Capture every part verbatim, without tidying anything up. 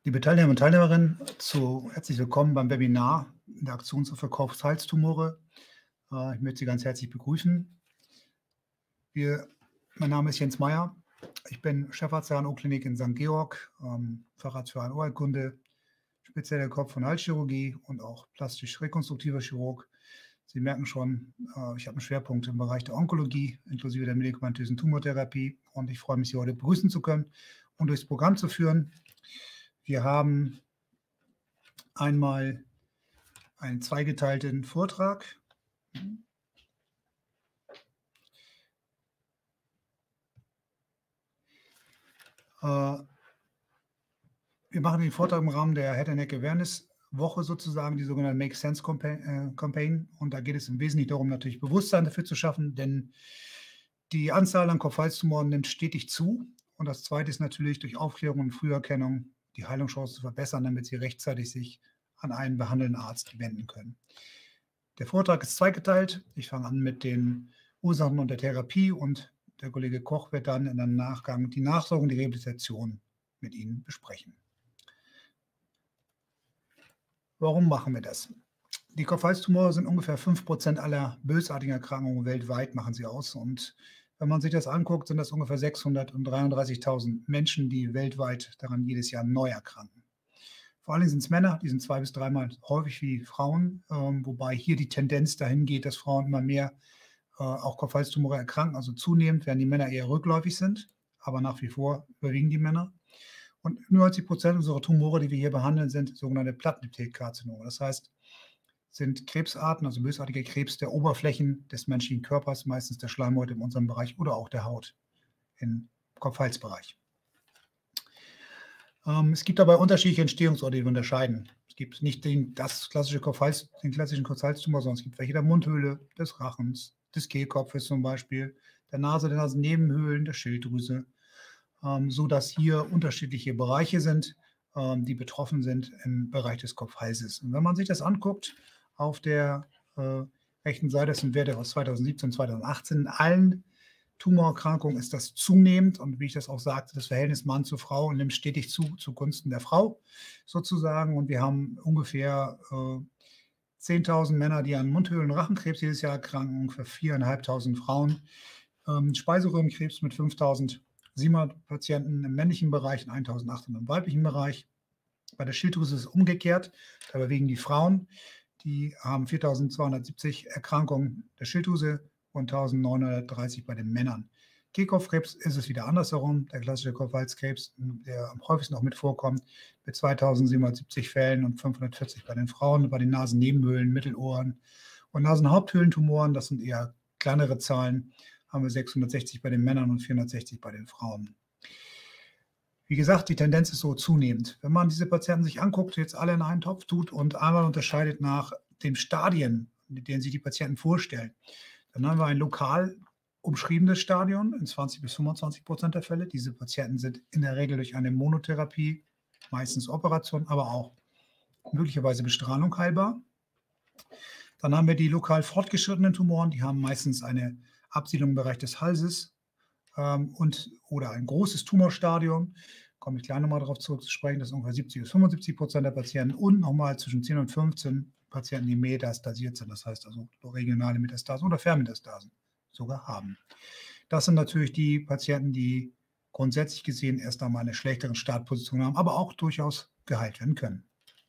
Liebe Teilnehmer und Teilnehmerinnen, zu herzlich willkommen beim Webinar in der Aktion zur Kopf-Hals-Tumore. Äh, ich möchte Sie ganz herzlich begrüßen. Wir, mein Name ist Jens Meyer. Ich bin Chefarzt der H N O-Klinik in Sankt Georg, ähm, Facharzt für H N O-Heilkunde, spezielle Kopf- und Halschirurgie und auch plastisch-rekonstruktiver Chirurg. Sie merken schon, äh, ich habe einen Schwerpunkt im Bereich der Onkologie, inklusive der medikamentösen Tumortherapie. Und ich freue mich, Sie heute begrüßen zu können und durchs Programm zu führen. Wir haben einmal einen zweigeteilten Vortrag. Äh, wir machen den Vortrag im Rahmen der Head and Neck Awareness Woche sozusagen, die sogenannte Make Sense Campaign. Und da geht es im Wesentlichen darum, natürlich Bewusstsein dafür zu schaffen, denn die Anzahl an Kopf-Hals-Tumoren nimmt stetig zu. Und das Zweite ist natürlich durch Aufklärung und Früherkennung die Heilungschancen zu verbessern, damit Sie rechtzeitig sich an einen behandelnden Arzt wenden können. Der Vortrag ist zweigeteilt. Ich fange an mit den Ursachen und der Therapie und der Kollege Koch wird dann in einem Nachgang die Nachsorge und die Rehabilitation mit Ihnen besprechen. Warum machen wir das? Die Kopf-Hals-Tumore sind ungefähr fünf Prozent aller bösartigen Erkrankungen weltweit, machen sie aus. Und wenn man sich das anguckt, sind das ungefähr sechshundertdreiunddreißigtausend Menschen, die weltweit daran jedes Jahr neu erkranken. Vor allem sind es Männer, die sind zwei bis dreimal häufig wie Frauen, ähm, wobei hier die Tendenz dahin geht, dass Frauen immer mehr äh, auch Kopf-Hals-Tumore erkranken. Also zunehmend werden die Männer eher rückläufig sind, aber nach wie vor überwiegen die Männer. Und neunzig Prozent unserer Tumore, die wir hier behandeln, sind sogenannte Plattenepithelkarzinome. Das heißt, sind Krebsarten, also bösartige Krebs der Oberflächen des menschlichen Körpers, meistens der Schleimhäute in unserem Bereich oder auch der Haut im Kopf-Hals-Bereich. Ähm, es gibt dabei unterschiedliche Entstehungsorte, die wir unterscheiden. Es gibt nicht den, das klassische Kopf-Hals, den klassischen Kopf-Hals-Tumor, sondern es gibt welche der Mundhöhle, des Rachens, des Kehlkopfes zum Beispiel, der Nase, der Nasennebenhöhlen, der Schilddrüse, ähm, sodass hier unterschiedliche Bereiche sind, ähm, die betroffen sind im Bereich des Kopf-Halses. Und wenn man sich das anguckt, auf der äh, rechten Seite, das sind Werte aus zweitausendsiebzehn, zweitausendachtzehn, in allen Tumorerkrankungen ist das zunehmend und wie ich das auch sagte, das Verhältnis Mann zu Frau nimmt stetig zu, zugunsten der Frau sozusagen. Und wir haben ungefähr äh, zehntausend Männer, die an Mundhöhlen- und Rachenkrebs jedes Jahr erkranken, ungefähr viertausendfünfhundert Frauen, ähm, Speiseröhrenkrebs mit fünftausendsiebenhundert Patienten im männlichen Bereich und eintausendachthundert im weiblichen Bereich. Bei der Schilddrüse ist es umgekehrt, da überwiegen die Frauen. Die haben viertausendzweihundertsiebzig Erkrankungen der Schilddrüse und eintausendneunhundertdreißig bei den Männern. Kehlkopfkrebs ist es wieder andersherum, der klassische Kopf-Hals-Krebs, der am häufigsten auch mit vorkommt, mit zweitausendsiebenhundertsiebzig Fällen und fünfhundertvierzig bei den Frauen, bei den Nasennebenhöhlen, Mittelohren und Nasenhaupthöhlentumoren, das sind eher kleinere Zahlen, haben wir sechshundertsechzig bei den Männern und vierhundertsechzig bei den Frauen. Wie gesagt, die Tendenz ist so zunehmend. Wenn man diese Patienten sich anguckt, jetzt alle in einen Topf tut und einmal unterscheidet nach den Stadien, mit denen sich die Patienten vorstellen, dann haben wir ein lokal umschriebenes Stadion in zwanzig bis fünfundzwanzig Prozent der Fälle. Diese Patienten sind in der Regel durch eine Monotherapie, meistens Operation, aber auch möglicherweise Bestrahlung heilbar. Dann haben wir die lokal fortgeschrittenen Tumoren, die haben meistens eine Absiedlung im Bereich des Halses, und, oder ein großes Tumorstadium, komme ich gleich nochmal darauf zurück zu sprechen, das sind ungefähr siebzig bis fünfundsiebzig Prozent der Patienten und nochmal zwischen zehn und fünfzehn Patienten, die metastasiert sind, das heißt also regionale Metastasen oder Vermetastasen sogar haben. Das sind natürlich die Patienten, die grundsätzlich gesehen erst einmal eine schlechtere Startposition haben, aber auch durchaus geheilt werden können.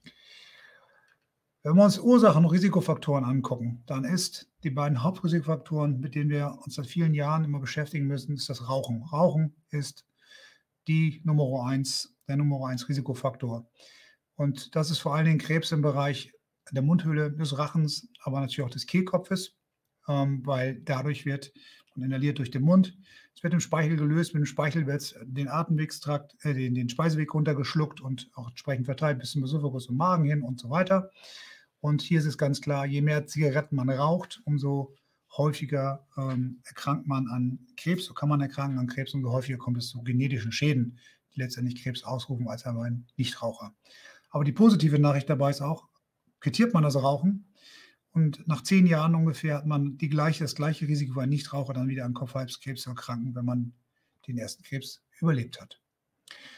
Wenn wir uns Ursachen und Risikofaktoren angucken, dann ist die beiden Hauptrisikofaktoren, mit denen wir uns seit vielen Jahren immer beschäftigen müssen, ist das Rauchen. Rauchen ist die Nummer eins, der Nummer eins Risikofaktor. Und das ist vor allen Dingen Krebs im Bereich der Mundhöhle, des Rachens, aber natürlich auch des Kehlkopfes, ähm, weil dadurch wird man inhaliert durch den Mund. Es wird im Speichel gelöst, mit dem Speichel wird den Atemwegstrakt, äh, den, den Speiseweg runtergeschluckt und auch entsprechend verteilt bis zum Esophagus und Magen hin und so weiter. Und hier ist es ganz klar, je mehr Zigaretten man raucht, umso häufiger ähm, erkrankt man an Krebs, so kann man erkranken an Krebs, umso häufiger kommt es zu genetischen Schäden, die letztendlich Krebs ausrufen als ein Nichtraucher. Aber die positive Nachricht dabei ist auch, quittiert man das Rauchen und nach zehn Jahren ungefähr hat man die gleiche, das gleiche Risiko für einen Nichtraucher dann wieder an Kopf-Halskrebs zu erkranken, wenn man den ersten Krebs überlebt hat.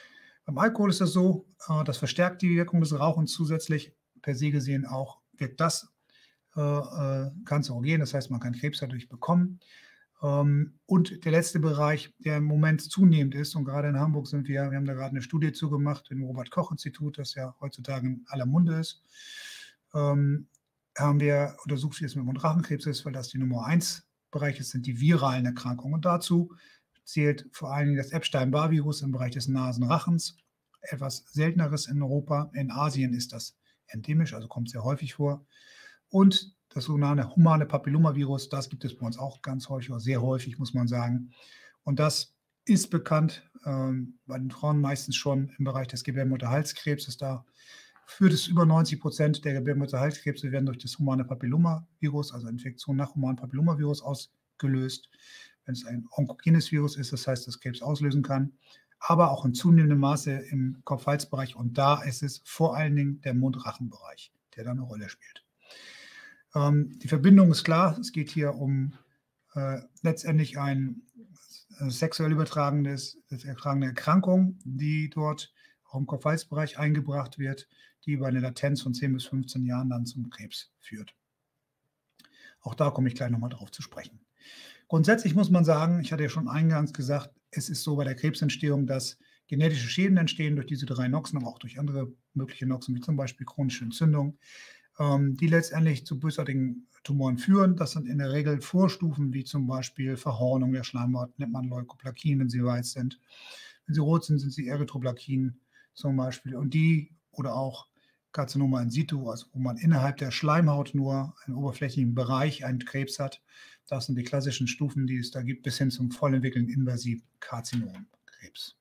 Beim Alkohol ist das so, äh, das verstärkt die Wirkung des Rauchens zusätzlich. Per se gesehen auch wirkt das äh, äh, kanzerogen, das heißt, man kann Krebs dadurch bekommen. Ähm, und der letzte Bereich, der im Moment zunehmend ist, und gerade in Hamburg sind wir, wir haben da gerade eine Studie zugemacht im Robert-Koch-Institut, das ja heutzutage in aller Munde ist, ähm, haben wir untersucht, wie es mit Mund-Rachenkrebs ist, weil das die Nummer eins Bereich ist, sind die viralen Erkrankungen. Und dazu zählt vor allen Dingen das Epstein-Barr-Virus im Bereich des Nasenrachens, etwas selteneres in Europa. In Asien ist das endemisch, also kommt sehr häufig vor. Und das sogenannte humane Papillomavirus, das gibt es bei uns auch ganz häufig, oder sehr häufig, muss man sagen. Und das ist bekannt, ähm, bei den Frauen meistens schon im Bereich des Gebärmutterhalskrebses. Da führt es über neunzig Prozent der Gebärmutterhalskrebse werden durch das humane Papillomavirus, also Infektion nach humanem Papillomavirus, ausgelöst. Wenn es ein onkogenes Virus ist, das heißt, das Krebs auslösen kann, aber auch in zunehmendem Maße im Kopf-Hals-Bereich. Und da ist es vor allen Dingen der Mund-Rachen-Bereich, der da eine Rolle spielt. Ähm, die Verbindung ist klar, es geht hier um äh, letztendlich eine äh, sexuell übertragenes, übertragene Erkrankung, die dort auch im Kopf-Hals-Bereich eingebracht wird, die über eine Latenz von zehn bis fünfzehn Jahren dann zum Krebs führt. Auch da komme ich gleich nochmal drauf zu sprechen. Grundsätzlich muss man sagen, ich hatte ja schon eingangs gesagt, es ist so bei der Krebsentstehung, dass genetische Schäden entstehen durch diese drei Noxen, aber auch durch andere mögliche Noxen, wie zum Beispiel chronische Entzündung, ähm, die letztendlich zu bösartigen Tumoren führen. Das sind in der Regel Vorstufen, wie zum Beispiel Verhornung der Schleimhaut, nennt man Leukoplakien, wenn sie weiß sind. Wenn sie rot sind, sind sie Erythroplakien zum Beispiel. Und die oder auch Karzinoma in situ, also wo man innerhalb der Schleimhaut nur einen oberflächlichen Bereich einen Krebs hat. Das sind die klassischen Stufen, die es da gibt, bis hin zum voll entwickelten invasiven Karzinomkrebs.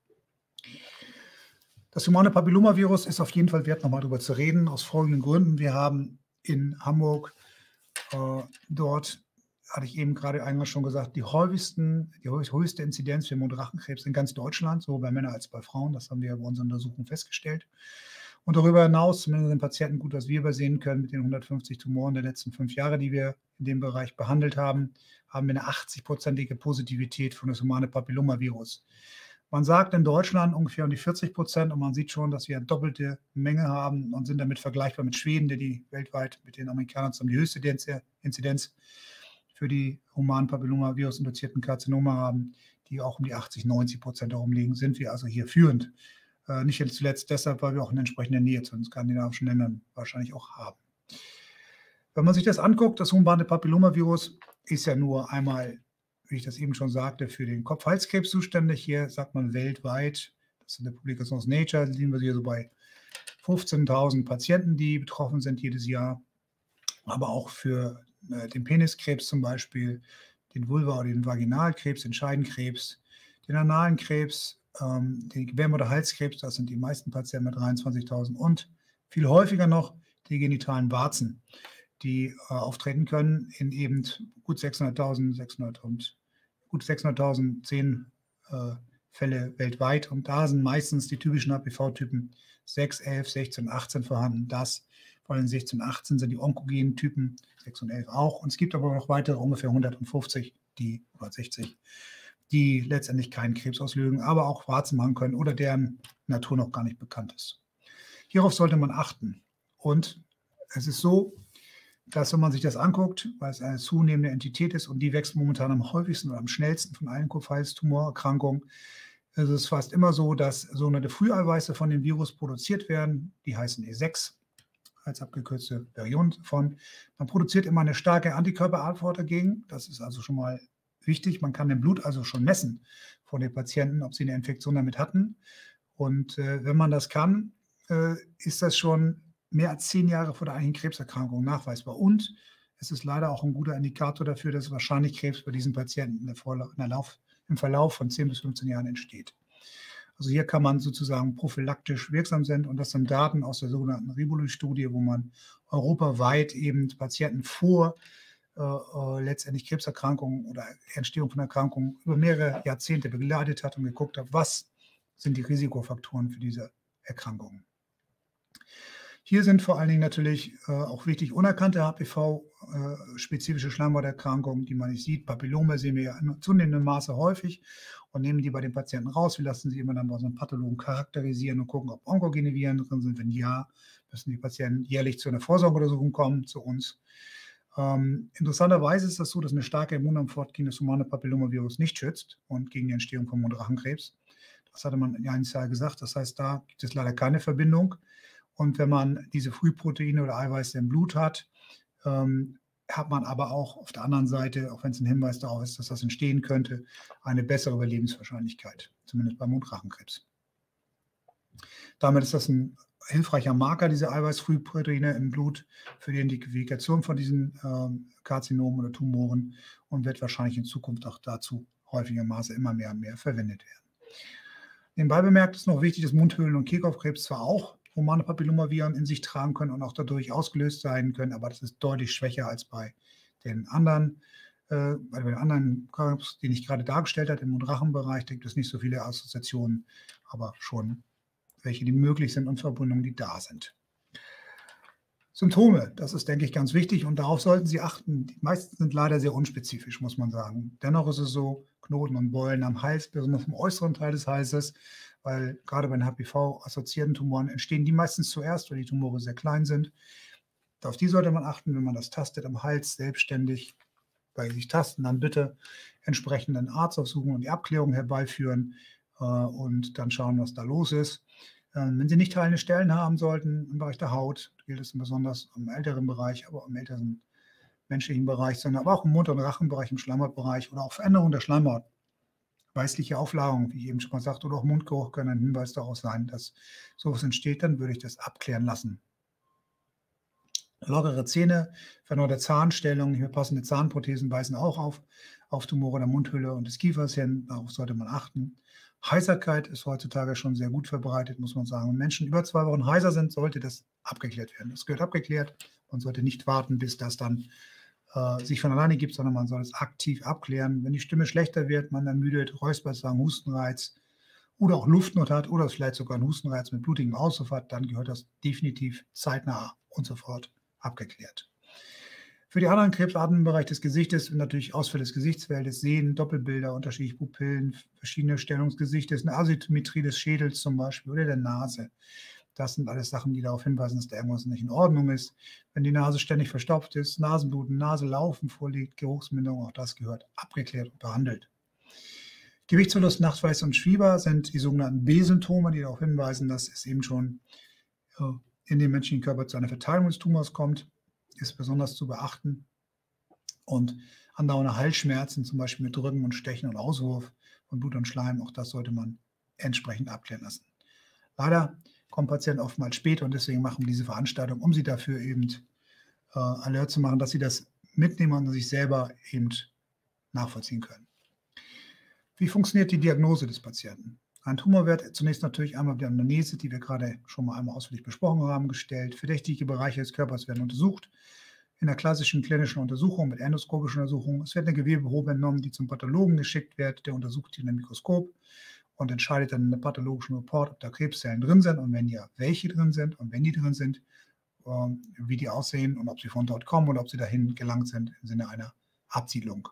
Das humane Papillomavirus ist auf jeden Fall wert, nochmal darüber zu reden, aus folgenden Gründen. Wir haben in Hamburg äh, dort, hatte ich eben gerade einmal schon gesagt, die häufigsten, die höchste Inzidenz für Mund-Rachenkrebs in ganz Deutschland, sowohl bei Männern als bei Frauen. Das haben wir bei unseren Untersuchungen festgestellt. Und darüber hinaus, zumindest den Patienten gut, was wir übersehen können mit den hundertfünfzig Tumoren der letzten fünf Jahre, die wir in dem Bereich behandelt haben, haben wir eine achtzig-prozentige Positivität für das humane Papillomavirus. Man sagt in Deutschland ungefähr um die vierzig Prozent und man sieht schon, dass wir eine doppelte Menge haben und sind damit vergleichbar mit Schweden, der die weltweit mit den Amerikanern zusammen die höchste Inzidenz für die humanen Papillomavirus-induzierten Karzinome haben, die auch um die achtzig, neunzig Prozent herum liegen, sind wir also hier führend. Äh, nicht zuletzt deshalb, weil wir auch in entsprechender Nähe zu den skandinavischen Ländern wahrscheinlich auch haben. Wenn man sich das anguckt, das humane Papillomavirus ist ja nur einmal, wie ich das eben schon sagte, für den Kopf-Hals-Krebs zuständig. Hier sagt man weltweit, das ist in der Publikation aus Nature, liegen wir hier so bei fünfzehntausend Patienten, die betroffen sind jedes Jahr. Aber auch für äh, den Peniskrebs zum Beispiel, den Vulva- oder den Vaginalkrebs, den Scheidenkrebs, den analen Krebs, ähm, den Gebärmutterhalskrebs, das sind die meisten Patienten mit dreiundzwanzigtausend und viel häufiger noch die genitalen Warzen, die äh, auftreten können in eben gut sechshunderttausend, sechshundert und gut sechshunderttausend, zehn äh, Fälle weltweit. Und da sind meistens die typischen H P V-Typen sechs, elf, sechzehn, achtzehn vorhanden. Das, vor allem sechzehn, achtzehn sind die onkogenen Typen, sechs und elf auch. Und es gibt aber noch weitere, ungefähr hundertfünfzig, die, oder sechzig, die letztendlich keinen Krebs auslösen, aber auch Warzen machen können oder deren Natur noch gar nicht bekannt ist. Hierauf sollte man achten. Und es ist so, dass, wenn man sich das anguckt, weil es eine zunehmende Entität ist und die wächst momentan am häufigsten oder am schnellsten von allen Kopf-Hals-Tumorerkrankungen, ist es fast immer so, dass sogenannte Früheiweiße von dem Virus produziert werden. Die heißen E sechs als abgekürzte Variante von. Man produziert immer eine starke Antikörperantwort dagegen. Das ist also schon mal wichtig. Man kann im Blut also schon messen von den Patienten, ob sie eine Infektion damit hatten. Und äh, wenn man das kann, äh, ist das schon mehr als zehn Jahre vor der eigentlichen Krebserkrankung nachweisbar. Und es ist leider auch ein guter Indikator dafür, dass wahrscheinlich Krebs bei diesen Patienten in der Vorla- in der Lauf, im Verlauf von zehn bis fünfzehn Jahren entsteht. Also hier kann man sozusagen prophylaktisch wirksam sein. Und das sind Daten aus der sogenannten Riboli-Studie, wo man europaweit eben Patienten vor äh, äh, letztendlich Krebserkrankungen oder Entstehung von Erkrankungen über mehrere Jahrzehnte begleitet hat und geguckt hat, was sind die Risikofaktoren für diese Erkrankungen. Hier sind vor allen Dingen natürlich äh, auch wichtig unerkannte H P V-spezifische Schleimhauterkrankungen, die man nicht sieht. Papillome sehen wir ja in zunehmendem Maße häufig und nehmen die bei den Patienten raus. Wir lassen sie immer dann bei unseren Pathologen charakterisieren und gucken, ob onkogene Viren drin sind. Wenn ja, müssen die Patienten jährlich zu einer Vorsorgeuntersuchung kommen, zu uns. Ähm, interessanterweise ist das so, dass eine starke Immunantwort gegen das humane Papillomavirus nicht schützt und gegen die Entstehung von Mund- und Rachenkrebs. Das hatte man ja initial gesagt. Das heißt, da gibt es leider keine Verbindung. Und wenn man diese Frühproteine oder Eiweiße im Blut hat, ähm, hat man aber auch auf der anderen Seite, auch wenn es ein Hinweis darauf ist, dass das entstehen könnte, eine bessere Überlebenswahrscheinlichkeit, zumindest beim Mundrachenkrebs. Damit ist das ein hilfreicher Marker, diese Eiweißfrühproteine im Blut für die Identifikation von diesen ähm, Karzinomen oder Tumoren und wird wahrscheinlich in Zukunft auch dazu häufiger Maße immer mehr und mehr verwendet werden. Nebenbei bemerkt ist noch wichtig, dass Mundhöhlen- und Kehlkopfkrebs zwar auch humane Papillomaviren in sich tragen können und auch dadurch ausgelöst sein können, aber das ist deutlich schwächer als bei den anderen, äh, bei den anderen Krebs, den ich gerade dargestellt habe, im Mundrachenbereich. Da gibt es nicht so viele Assoziationen, aber schon welche, die möglich sind und Verbindungen, die da sind. Symptome, das ist, denke ich, ganz wichtig und darauf sollten Sie achten. Die meisten sind leider sehr unspezifisch, muss man sagen. Dennoch ist es so, Knoten und Beulen am Hals, besonders im äußeren Teil des Halses, weil gerade bei den H P V-assoziierten Tumoren entstehen die meistens zuerst, weil die Tumore sehr klein sind. Auf die sollte man achten, wenn man das tastet am Hals selbstständig bei sich tasten, dann bitte entsprechend einen Arzt aufsuchen und die Abklärung herbeiführen äh, und dann schauen, was da los ist. Ähm, wenn Sie nicht heilende Stellen haben sollten im Bereich der Haut, gilt es besonders im älteren Bereich, aber auch im älteren menschlichen Bereich, sondern aber auch im Mund- und Rachenbereich, im Schleimhautbereich oder auch Veränderungen der Schleimhaut. Weißliche Auflagerung, wie ich eben schon mal sagte, oder auch Mundgeruch können ein Hinweis darauf sein, dass sowas entsteht, dann würde ich das abklären lassen. Lockere Zähne, veränderte Zahnstellung, nicht mehr passende Zahnprothesen weisen auch auf, auf Tumore der Mundhülle und des Kiefers hin. Darauf sollte man achten. Heiserkeit ist heutzutage schon sehr gut verbreitet, muss man sagen. Wenn Menschen über zwei Wochen heiser sind, sollte das abgeklärt werden. Das gehört abgeklärt. Man sollte nicht warten, bis das dann äh, sich von alleine gibt, sondern man soll es aktiv abklären. Wenn die Stimme schlechter wird, man ermüdet, Räuspersang, Hustenreiz oder auch Luftnot hat oder vielleicht sogar einen Hustenreiz mit blutigem Auslauf hat, dann gehört das definitiv zeitnah und sofort abgeklärt. Für die anderen Krebsarten im Bereich des Gesichtes sind natürlich Ausfälle des Gesichtsfeldes, Sehnen, Doppelbilder, unterschiedliche Pupillen, verschiedene Stellungen des Gesichtes, eine Asymmetrie des Schädels zum Beispiel oder der Nase. Das sind alles Sachen, die darauf hinweisen, dass da irgendwas nicht in Ordnung ist. Wenn die Nase ständig verstopft ist, Nasenbluten, Naselaufen vorliegt, Geruchsminderung, auch das gehört abgeklärt und behandelt. Gewichtsverlust, Nachtschweiß und Fieber sind die sogenannten B-Symptome, die darauf hinweisen, dass es eben schon in den menschlichen Körper zu einer Verteilung des Tumors kommt, ist besonders zu beachten. Und andauernde Halsschmerzen, zum Beispiel mit Drücken und Stechen und Auswurf von Blut und Schleim, auch das sollte man entsprechend abklären lassen. Leider kommen Patienten oftmals später und deswegen machen wir diese Veranstaltung, um sie dafür eben äh, alert zu machen, dass sie das mitnehmen und sich selber eben nachvollziehen können. Wie funktioniert die Diagnose des Patienten? Ein Tumor wird zunächst natürlich einmal die Anamnese, die wir gerade schon mal einmal ausführlich besprochen haben, gestellt. Verdächtige Bereiche des Körpers werden untersucht. In der klassischen klinischen Untersuchung mit endoskopischen Untersuchungen. Es wird eine Gewebeprobe entnommen, die zum Pathologen geschickt wird. Der untersucht die in einem Mikroskop und entscheidet dann in der pathologischen Report, ob da Krebszellen drin sind und wenn ja, welche drin sind und wenn die drin sind, wie die aussehen und ob sie von dort kommen oder ob sie dahin gelangt sind im Sinne einer Absiedlung.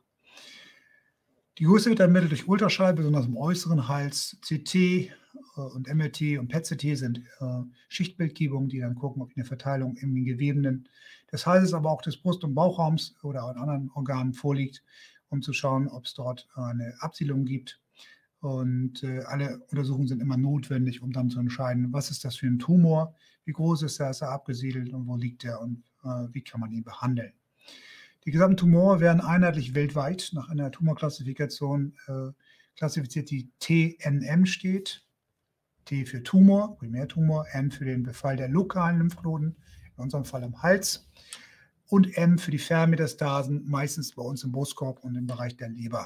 Die Größe wird ermittelt durch Ultraschall, besonders im äußeren Hals. C T äh, und M R T und P E T C T sind äh, Schichtbildgebungen, die dann gucken, ob eine Verteilung in den Geweben des Halses, aber auch des Brust- und Bauchraums oder in anderen Organen vorliegt, um zu schauen, ob es dort eine Absiedlung gibt. Und äh, alle Untersuchungen sind immer notwendig, um dann zu entscheiden, was ist das für ein Tumor, wie groß ist er, ist er abgesiedelt und wo liegt er und äh, wie kann man ihn behandeln. Die gesamten Tumore werden einheitlich weltweit nach einer Tumorklassifikation äh, klassifiziert, die T N M steht. T für Tumor, Primärtumor, N für den Befall der lokalen Lymphknoten, in unserem Fall im Hals, und M für die Fernmetastasen, meistens bei uns im Brustkorb und im Bereich der Leber.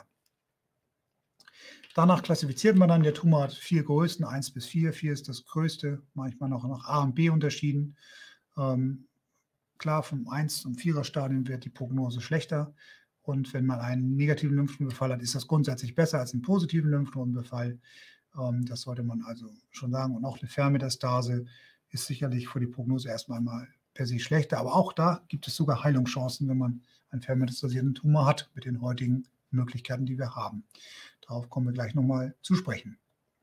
Danach klassifiziert man dann, der Tumor hat vier Größen, eins bis vier. vier ist das größte, manchmal noch nach A und B unterschieden. Ähm, Klar, vom eins- und vierer-Stadium wird die Prognose schlechter. Und wenn man einen negativen Lymphknotenbefall hat, ist das grundsätzlich besser als einen positiven Lymphknotenbefall. Ähm, das sollte man also schon sagen. Und auch eine Fernmetastase ist sicherlich für die Prognose erstmal mal per se schlechter. Aber auch da gibt es sogar Heilungschancen, wenn man einen fermentasierten Tumor hat, mit den heutigen Möglichkeiten, die wir haben. Darauf kommen wir gleich nochmal zu sprechen.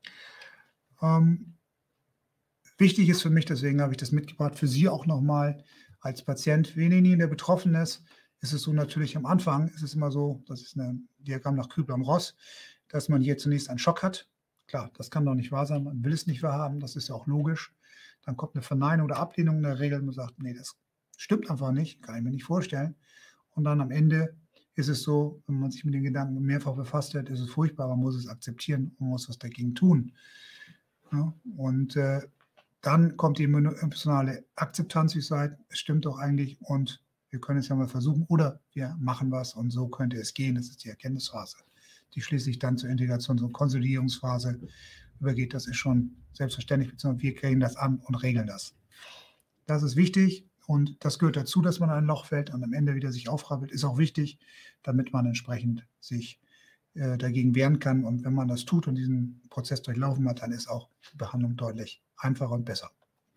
Ähm, wichtig ist für mich, deswegen habe ich das mitgebracht, für Sie auch nochmal als Patient, wenn derjenige, der betroffen ist, ist es so natürlich am Anfang, ist es immer so, das ist ein Diagramm nach Kübler und Ross, dass man hier zunächst einen Schock hat. Klar, das kann doch nicht wahr sein, man will es nicht wahrhaben, das ist ja auch logisch. Dann kommt eine Verneinung oder Ablehnung in der Regel und man sagt, nee, das stimmt einfach nicht, kann ich mir nicht vorstellen. Und dann am Ende ist es so, wenn man sich mit den Gedanken mehrfach befasst hat, ist es furchtbar, man muss es akzeptieren und muss was dagegen tun. Ja, und äh, dann kommt die emotionale Akzeptanz, wie ich sage, es stimmt doch eigentlich und wir können es ja mal versuchen oder wir machen was und so könnte es gehen. Das ist die Erkenntnisphase, die schließlich dann zur Integrations- und Konsolidierungsphase übergeht. Das ist schon selbstverständlich, beziehungsweise wir kriegen das an und regeln das. Das ist wichtig und das gehört dazu, dass man in ein Loch fällt und am Ende wieder sich aufrappelt, ist auch wichtig, damit man entsprechend sich äh, dagegen wehren kann. Und wenn man das tut und diesen Prozess durchlaufen hat, dann ist auch die Behandlung deutlich einfacher und besser.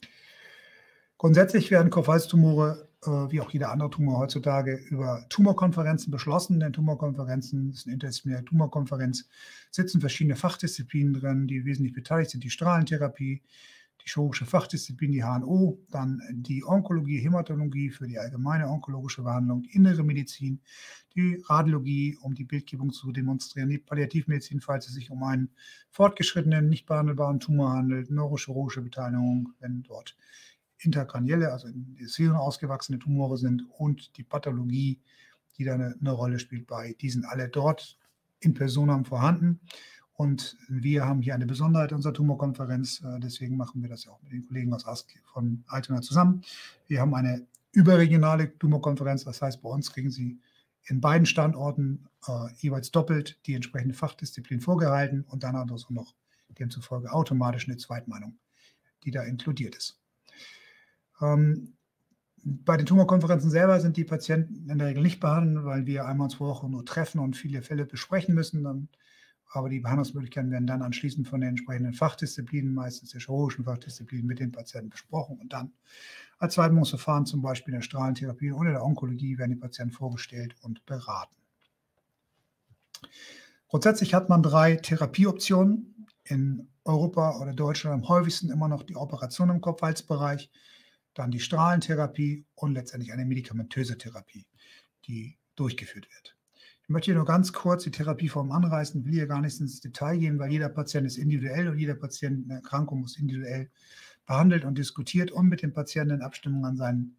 Grundsätzlich werden Kopfhalstumore, äh, wie auch jeder andere Tumor heutzutage, über Tumorkonferenzen beschlossen. In Tumorkonferenzen, das ist eine interdisziplinäre Tumorkonferenz, sitzen verschiedene Fachdisziplinen drin, die wesentlich beteiligt sind. Die Strahlentherapie, die chirurgische Fachdisziplin, die H N O, dann die Onkologie, Hämatologie für die allgemeine onkologische Behandlung, die innere Medizin, die Radiologie, um die Bildgebung zu demonstrieren, die Palliativmedizin, falls es sich um einen fortgeschrittenen, nicht behandelbaren Tumor handelt, neurochirurgische Beteiligung, wenn dort interkranielle, also in das Hirn ausgewachsene Tumore sind und die Pathologie, die da eine, eine Rolle spielt bei. Die sind alle dort in Personam vorhanden. Und wir haben hier eine Besonderheit unserer Tumorkonferenz, deswegen machen wir das ja auch mit den Kollegen aus Ask von Altona zusammen. Wir haben eine überregionale Tumorkonferenz, das heißt, bei uns kriegen Sie in beiden Standorten äh, jeweils doppelt die entsprechende Fachdisziplin vorgehalten und dann hat es noch demzufolge automatisch eine Zweitmeinung, die da inkludiert ist. Ähm, bei den Tumorkonferenzen selber sind die Patienten in der Regel nicht behandelt, weil wir einmal pro Woche nur treffen und viele Fälle besprechen müssen. Dann, aber die Behandlungsmöglichkeiten werden dann anschließend von den entsprechenden Fachdisziplinen, meistens der chirurgischen Fachdisziplinen, mit den Patienten besprochen. Und dann als Zweitmungsverfahren, zum Beispiel in der Strahlentherapie oder der Onkologie, werden die Patienten vorgestellt und beraten. Grundsätzlich hat man drei Therapieoptionen. In Europa oder Deutschland am häufigsten immer noch die Operation im Kopf-Hals-Bereich, dann die Strahlentherapie und letztendlich eine medikamentöse Therapie, die durchgeführt wird. Ich möchte hier nur ganz kurz die Therapieform anreißen, will hier gar nicht ins Detail gehen, weil jeder Patient ist individuell und jeder Patient eine Erkrankung muss individuell behandelt und diskutiert und mit dem Patienten in Abstimmung an sein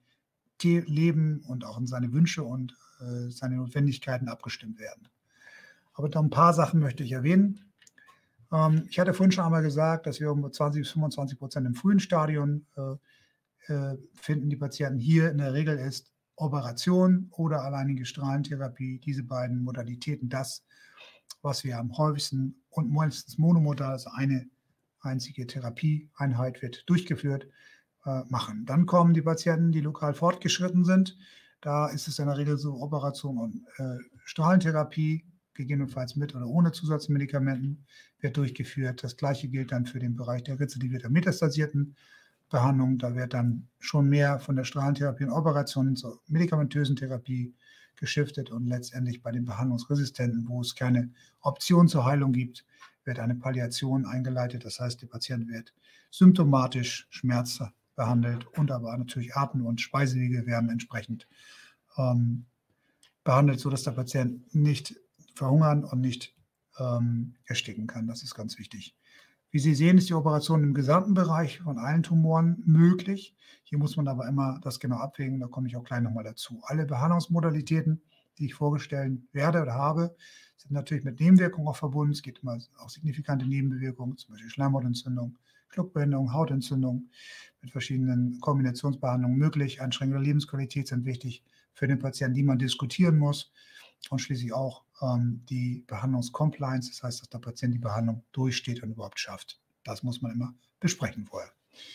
Leben und auch an seine Wünsche und äh, seine Notwendigkeiten abgestimmt werden. Aber noch ein paar Sachen möchte ich erwähnen. Ähm, ich hatte vorhin schon einmal gesagt, dass wir um zwanzig bis fünfundzwanzig Prozent im frühen Stadium äh, finden die Patienten. Hier in der Regel ist Operation oder alleinige Strahlentherapie, diese beiden Modalitäten, das, was wir am häufigsten und meistens monomodal, also eine einzige Therapieeinheit wird durchgeführt, äh, machen. Dann kommen die Patienten, die lokal fortgeschritten sind. Da ist es in der Regel so Operation und äh, Strahlentherapie, gegebenenfalls mit oder ohne Zusatzmedikamenten, wird durchgeführt. Das Gleiche gilt dann für den Bereich der rezidivierten metastasierten Behandlung. Da wird dann schon mehr von der Strahlentherapie und Operationen zur medikamentösen Therapie geschiftet und letztendlich bei den Behandlungsresistenten, wo es keine Option zur Heilung gibt, wird eine Palliation eingeleitet. Das heißt, der Patient wird symptomatisch Schmerz behandelt und aber natürlich Atem- und Speisewege werden entsprechend ähm, behandelt, sodass der Patient nicht verhungern und nicht ähm, ersticken kann. Das ist ganz wichtig. Wie Sie sehen, ist die Operation im gesamten Bereich von allen Tumoren möglich. Hier muss man aber immer das genau abwägen, da komme ich auch gleich nochmal dazu. Alle Behandlungsmodalitäten, die ich vorstellen werde oder habe, sind natürlich mit Nebenwirkungen auch verbunden. Es gibt immer auch signifikante Nebenwirkungen, zum Beispiel Schleimhautentzündung, Schluckbehinderung, Hautentzündung, mit verschiedenen Kombinationsbehandlungen möglich. Einschränkende Lebensqualität sind wichtig für den Patienten, die man diskutieren muss. Und schließlich auch ähm, die Behandlungscompliance, das heißt, dass der Patient die Behandlung durchsteht und überhaupt schafft. Das muss man immer besprechen vorher.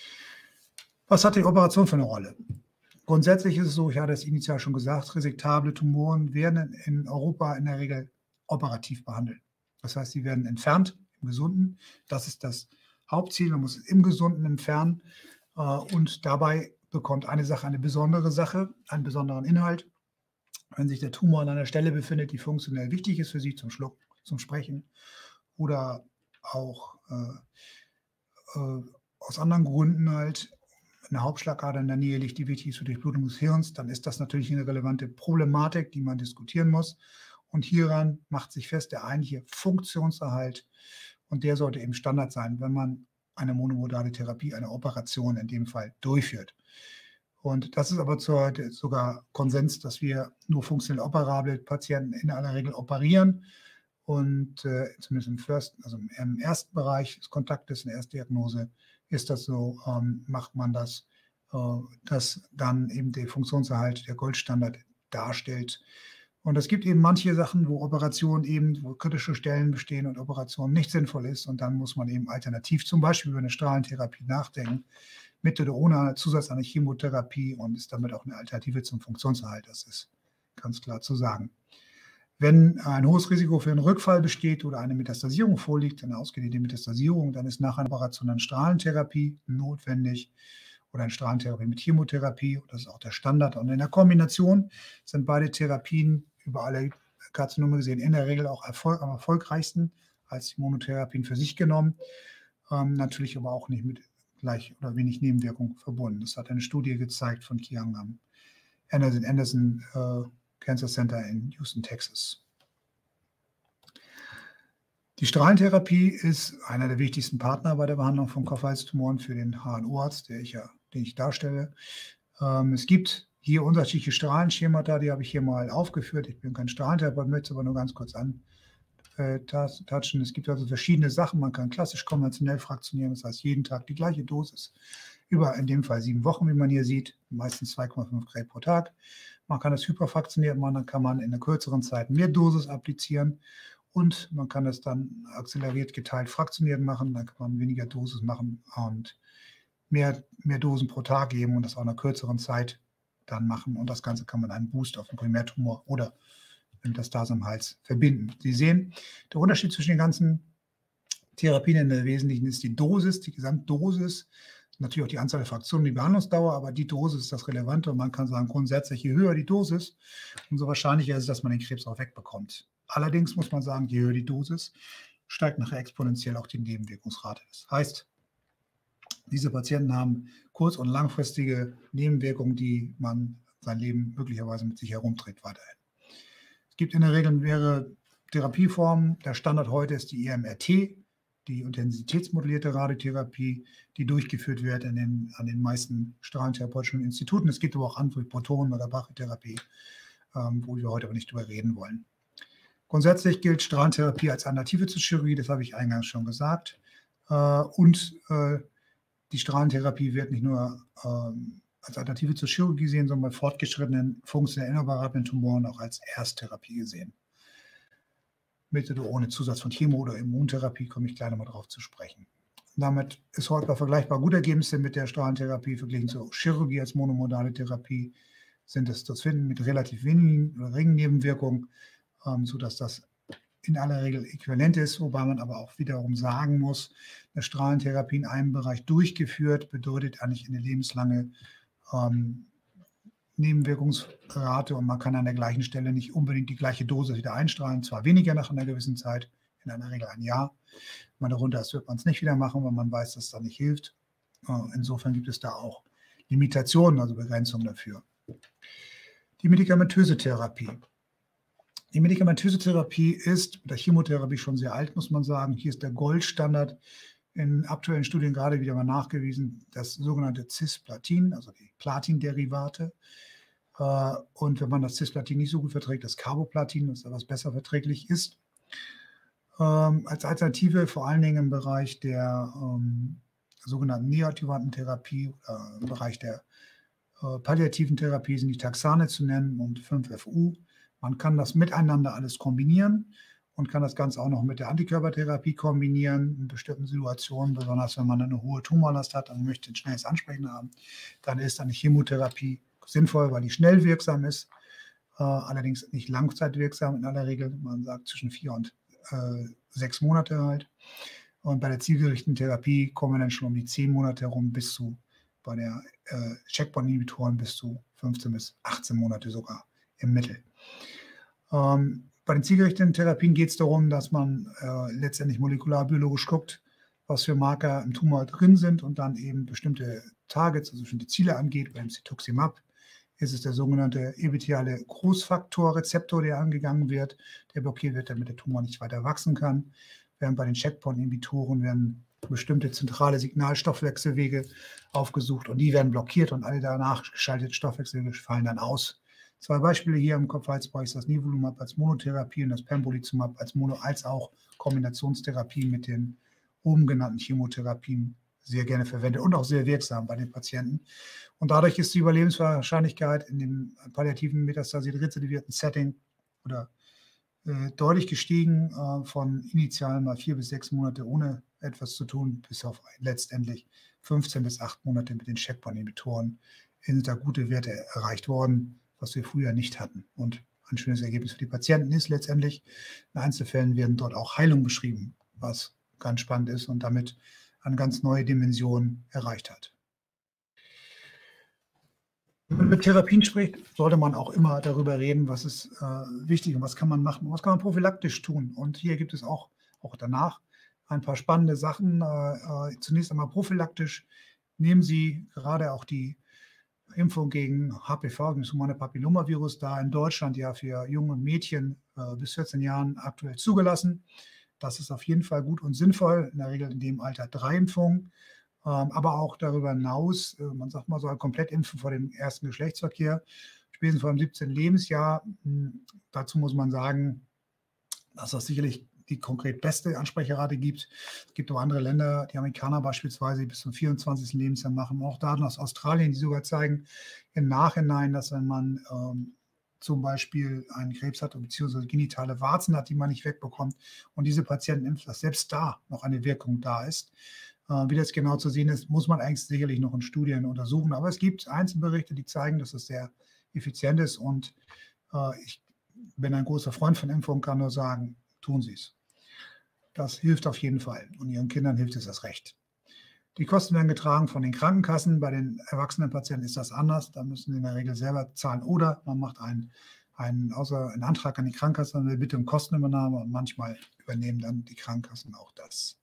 Was hat die Operation für eine Rolle? Grundsätzlich ist es so, ich hatte es initial schon gesagt, resektable Tumoren werden in Europa in der Regel operativ behandelt. Das heißt, sie werden entfernt im Gesunden. Das ist das Hauptziel, man muss es im Gesunden entfernen. Äh, und dabei bekommt eine Sache eine besondere Sache, einen besonderen Inhalt. Wenn sich der Tumor an einer Stelle befindet, die funktionell wichtig ist für Sie zum Schlucken, zum Sprechen oder auch äh, äh, aus anderen Gründen halt eine Hauptschlagader in der Nähe liegt, die wichtig ist für die Durchblutung des Hirns, dann ist das natürlich eine relevante Problematik, die man diskutieren muss. Und hieran macht sich fest der eigentliche Funktionserhalt und der sollte eben Standard sein, wenn man eine monomodale Therapie, eine Operation in dem Fall durchführt. Und das ist aber zur, sogar Konsens, dass wir nur funktionell operable Patienten in aller Regel operieren. Und äh, zumindest im, First, also im ersten Bereich des Kontaktes, in der Erstdiagnose, ist das so, ähm, macht man das, äh, dass dann eben der Funktionserhalt der Goldstandard darstellt. Und es gibt eben manche Sachen, wo Operationen eben, wo kritische Stellen bestehen und Operation nicht sinnvoll ist. Und dann muss man eben alternativ zum Beispiel über eine Strahlentherapie nachdenken, mit oder ohne Zusatz einer Chemotherapie und ist damit auch eine Alternative zum Funktionserhalt. Das ist ganz klar zu sagen. Wenn ein hohes Risiko für einen Rückfall besteht oder eine Metastasierung vorliegt, eine ausgedehnte Metastasierung, dann ist nach einer Operation eine Strahlentherapie notwendig oder eine Strahlentherapie mit Chemotherapie. Das ist auch der Standard. Und in der Kombination sind beide Therapien über alle Karzinome gesehen in der Regel auch Erfolg, am erfolgreichsten als die Monotherapien für sich genommen. Ähm, natürlich aber auch nicht mit gleich oder wenig Nebenwirkungen verbunden. Das hat eine Studie gezeigt von Kiang am Anderson, Anderson äh, Cancer Center in Houston, Texas. Die Strahlentherapie ist einer der wichtigsten Partner bei der Behandlung von Kopfhalstumoren für den H N O-Arzt, der ich ja, den ich darstelle. Ähm, es gibt hier unterschiedliche Strahlenschemata, die habe ich hier mal aufgeführt. Ich bin kein Strahlentherapeut, möchte es aber nur ganz kurz an äh, touchen. Es gibt also verschiedene Sachen. Man kann klassisch konventionell fraktionieren, das heißt jeden Tag die gleiche Dosis. Über in dem Fall sieben Wochen, wie man hier sieht, meistens zwei Komma fünf Gramm pro Tag. Man kann das hyperfraktioniert machen, dann kann man in einer kürzeren Zeit mehr Dosis applizieren und man kann das dann akzeleriert geteilt fraktioniert machen, dann kann man weniger Dosis machen und mehr, mehr Dosen pro Tag geben und das auch in einer kürzeren Zeit dann machen und das Ganze kann man einen Boost auf den Primärtumor oder Metastase am Hals verbinden. Sie sehen, der Unterschied zwischen den ganzen Therapien in der Wesentlichen ist die Dosis, die Gesamtdosis, natürlich auch die Anzahl der Fraktionen, die Behandlungsdauer, aber die Dosis ist das Relevante und man kann sagen, grundsätzlich, je höher die Dosis, umso wahrscheinlicher ist es, dass man den Krebs auch wegbekommt. Allerdings muss man sagen, je höher die Dosis, steigt nachher exponentiell auch die Nebenwirkungsrate. Das heißt, diese Patienten haben kurz- und langfristige Nebenwirkungen, die man sein Leben möglicherweise mit sich herumträgt weiterhin. Es gibt in der Regel mehrere Therapieformen. Der Standard heute ist die I M R T, die intensitätsmodellierte Radiotherapie, die durchgeführt wird in den, an den meisten strahlentherapeutischen Instituten. Es gibt aber auch andere, Protonen- oder Brachytherapie, ähm, wo wir heute aber nicht drüber reden wollen. Grundsätzlich gilt Strahlentherapie als Alternative zur Chirurgie, das habe ich eingangs schon gesagt. Äh, und äh, die Strahlentherapie wird nicht nur ähm, als Alternative zur Chirurgie gesehen, sondern bei fortgeschrittenen funktionell inoperaten Tumoren auch als Ersttherapie gesehen. Mit oder ohne Zusatz von Chemo- oder Immuntherapie komme ich gleich nochmal drauf zu sprechen. Damit ist heute bei vergleichbar gute Ergebnisse mit der Strahlentherapie verglichen zur Chirurgie als monomodale Therapie sind es zu finden mit relativ wenigen oder geringen Nebenwirkungen, ähm, sodass das in aller Regel äquivalent ist, wobei man aber auch wiederum sagen muss, eine Strahlentherapie in einem Bereich durchgeführt bedeutet eigentlich eine lebenslange ähm, Nebenwirkungsrate und man kann an der gleichen Stelle nicht unbedingt die gleiche Dosis wieder einstrahlen, zwar weniger nach einer gewissen Zeit, in einer Regel ein Jahr. Wenn man darunter ist, wird man es nicht wieder machen, weil man weiß, dass es da nicht hilft. Insofern gibt es da auch Limitationen, also Begrenzungen dafür. Die medikamentöse Therapie. Die medikamentöse Therapie ist mit der Chemotherapie schon sehr alt, muss man sagen. Hier ist der Goldstandard in aktuellen Studien gerade wieder mal nachgewiesen, das sogenannte Cisplatin, also die Platinderivate. Und wenn man das Cisplatin nicht so gut verträgt, das Carboplatin, das etwas besser verträglich ist. Als Alternative vor allen Dingen im Bereich der ähm, sogenannten neoadjuvanten Therapie, äh, im Bereich der äh, palliativen Therapie sind die Taxane zu nennen und fünf F U. Man kann das miteinander alles kombinieren und kann das Ganze auch noch mit der Antikörpertherapie kombinieren in bestimmten Situationen, besonders wenn man eine hohe Tumorlast hat und möchte ein schnelles Ansprechen haben, dann ist eine Chemotherapie sinnvoll, weil die schnell wirksam ist, äh, allerdings nicht langzeitwirksam in aller Regel, man sagt zwischen vier und äh, sechs Monate halt. Und bei der zielgerichteten Therapie kommen wir dann schon um die zehn Monate herum bis zu bei der äh, Checkpoint-Inhibitoren bis zu fünfzehn bis achtzehn Monate sogar im Mittel. Ähm, bei den zielgerichteten Therapien geht es darum, dass man äh, letztendlich molekularbiologisch guckt, was für Marker im Tumor drin sind und dann eben bestimmte Targets, also bestimmte Ziele angeht. Beim Cetuximab ist es der sogenannte epitheliale Großfaktorrezeptor, der angegangen wird, der blockiert wird, damit der Tumor nicht weiter wachsen kann. Während bei den Checkpoint-Inhibitoren werden bestimmte zentrale Signalstoffwechselwege aufgesucht und die werden blockiert und alle danach geschalteten Stoffwechselwege fallen dann aus. Zwei Beispiele hier im Kopf-Hals-Bereich ist das Nivolumab als Monotherapie und das Pembrolizumab als Mono, als auch Kombinationstherapie mit den oben genannten Chemotherapien sehr gerne verwendet und auch sehr wirksam bei den Patienten. Und dadurch ist die Überlebenswahrscheinlichkeit in dem palliativen metastasierten rezidivierten Setting oder äh, deutlich gestiegen, äh, von initial mal vier bis sechs Monate ohne etwas zu tun, bis auf letztendlich fünfzehn bis acht Monate mit den Checkpoint-Inhibitoren sind da gute Werte erreicht worden, was wir früher nicht hatten. Und ein schönes Ergebnis für die Patienten ist letztendlich, in Einzelfällen werden dort auch Heilungen beschrieben, was ganz spannend ist und damit eine ganz neue Dimension erreicht hat. Wenn man mit Therapien spricht, sollte man auch immer darüber reden, was ist äh, wichtig und was kann man machen und was kann man prophylaktisch tun. Und hier gibt es auch, auch danach ein paar spannende Sachen. Äh, äh, zunächst einmal prophylaktisch nehmen Sie gerade auch die Impfung gegen H P V, gegen das humane Papillomavirus, da in Deutschland ja für junge Mädchen äh, bis vierzehn Jahren aktuell zugelassen. Das ist auf jeden Fall gut und sinnvoll, in der Regel in dem Alter drei Impfungen, ähm, aber auch darüber hinaus, äh, man sagt mal so ein Komplettimpfen vor dem ersten Geschlechtsverkehr, spätestens vor dem siebzehnten Lebensjahr. Mh, dazu muss man sagen, dass das sicherlich die konkret beste Ansprecherrate gibt. Es gibt auch andere Länder, die Amerikaner beispielsweise, die bis zum vierundzwanzigsten Lebensjahr machen. Auch Daten aus Australien, die sogar zeigen im Nachhinein, dass wenn man ähm, zum Beispiel einen Krebs hat, beziehungsweise genitale Warzen hat, die man nicht wegbekommt und diese Patienten impft, dass selbst da noch eine Wirkung da ist. Äh, wie das genau zu sehen ist, muss man eigentlich sicherlich noch in Studien untersuchen. Aber es gibt Einzelberichte, die zeigen, dass es sehr effizient ist. Und äh, ich bin ein großer Freund von Impfungen, kann nur sagen, tun Sie es. Das hilft auf jeden Fall. Und Ihren Kindern hilft es erst recht. Die Kosten werden getragen von den Krankenkassen. Bei den erwachsenen Patienten ist das anders. Da müssen sie in der Regel selber zahlen. Oder man macht einen, einen, außer einen Antrag an die Krankenkasse, eine Bitte um Kostenübernahme. Und manchmal übernehmen dann die Krankenkassen auch das.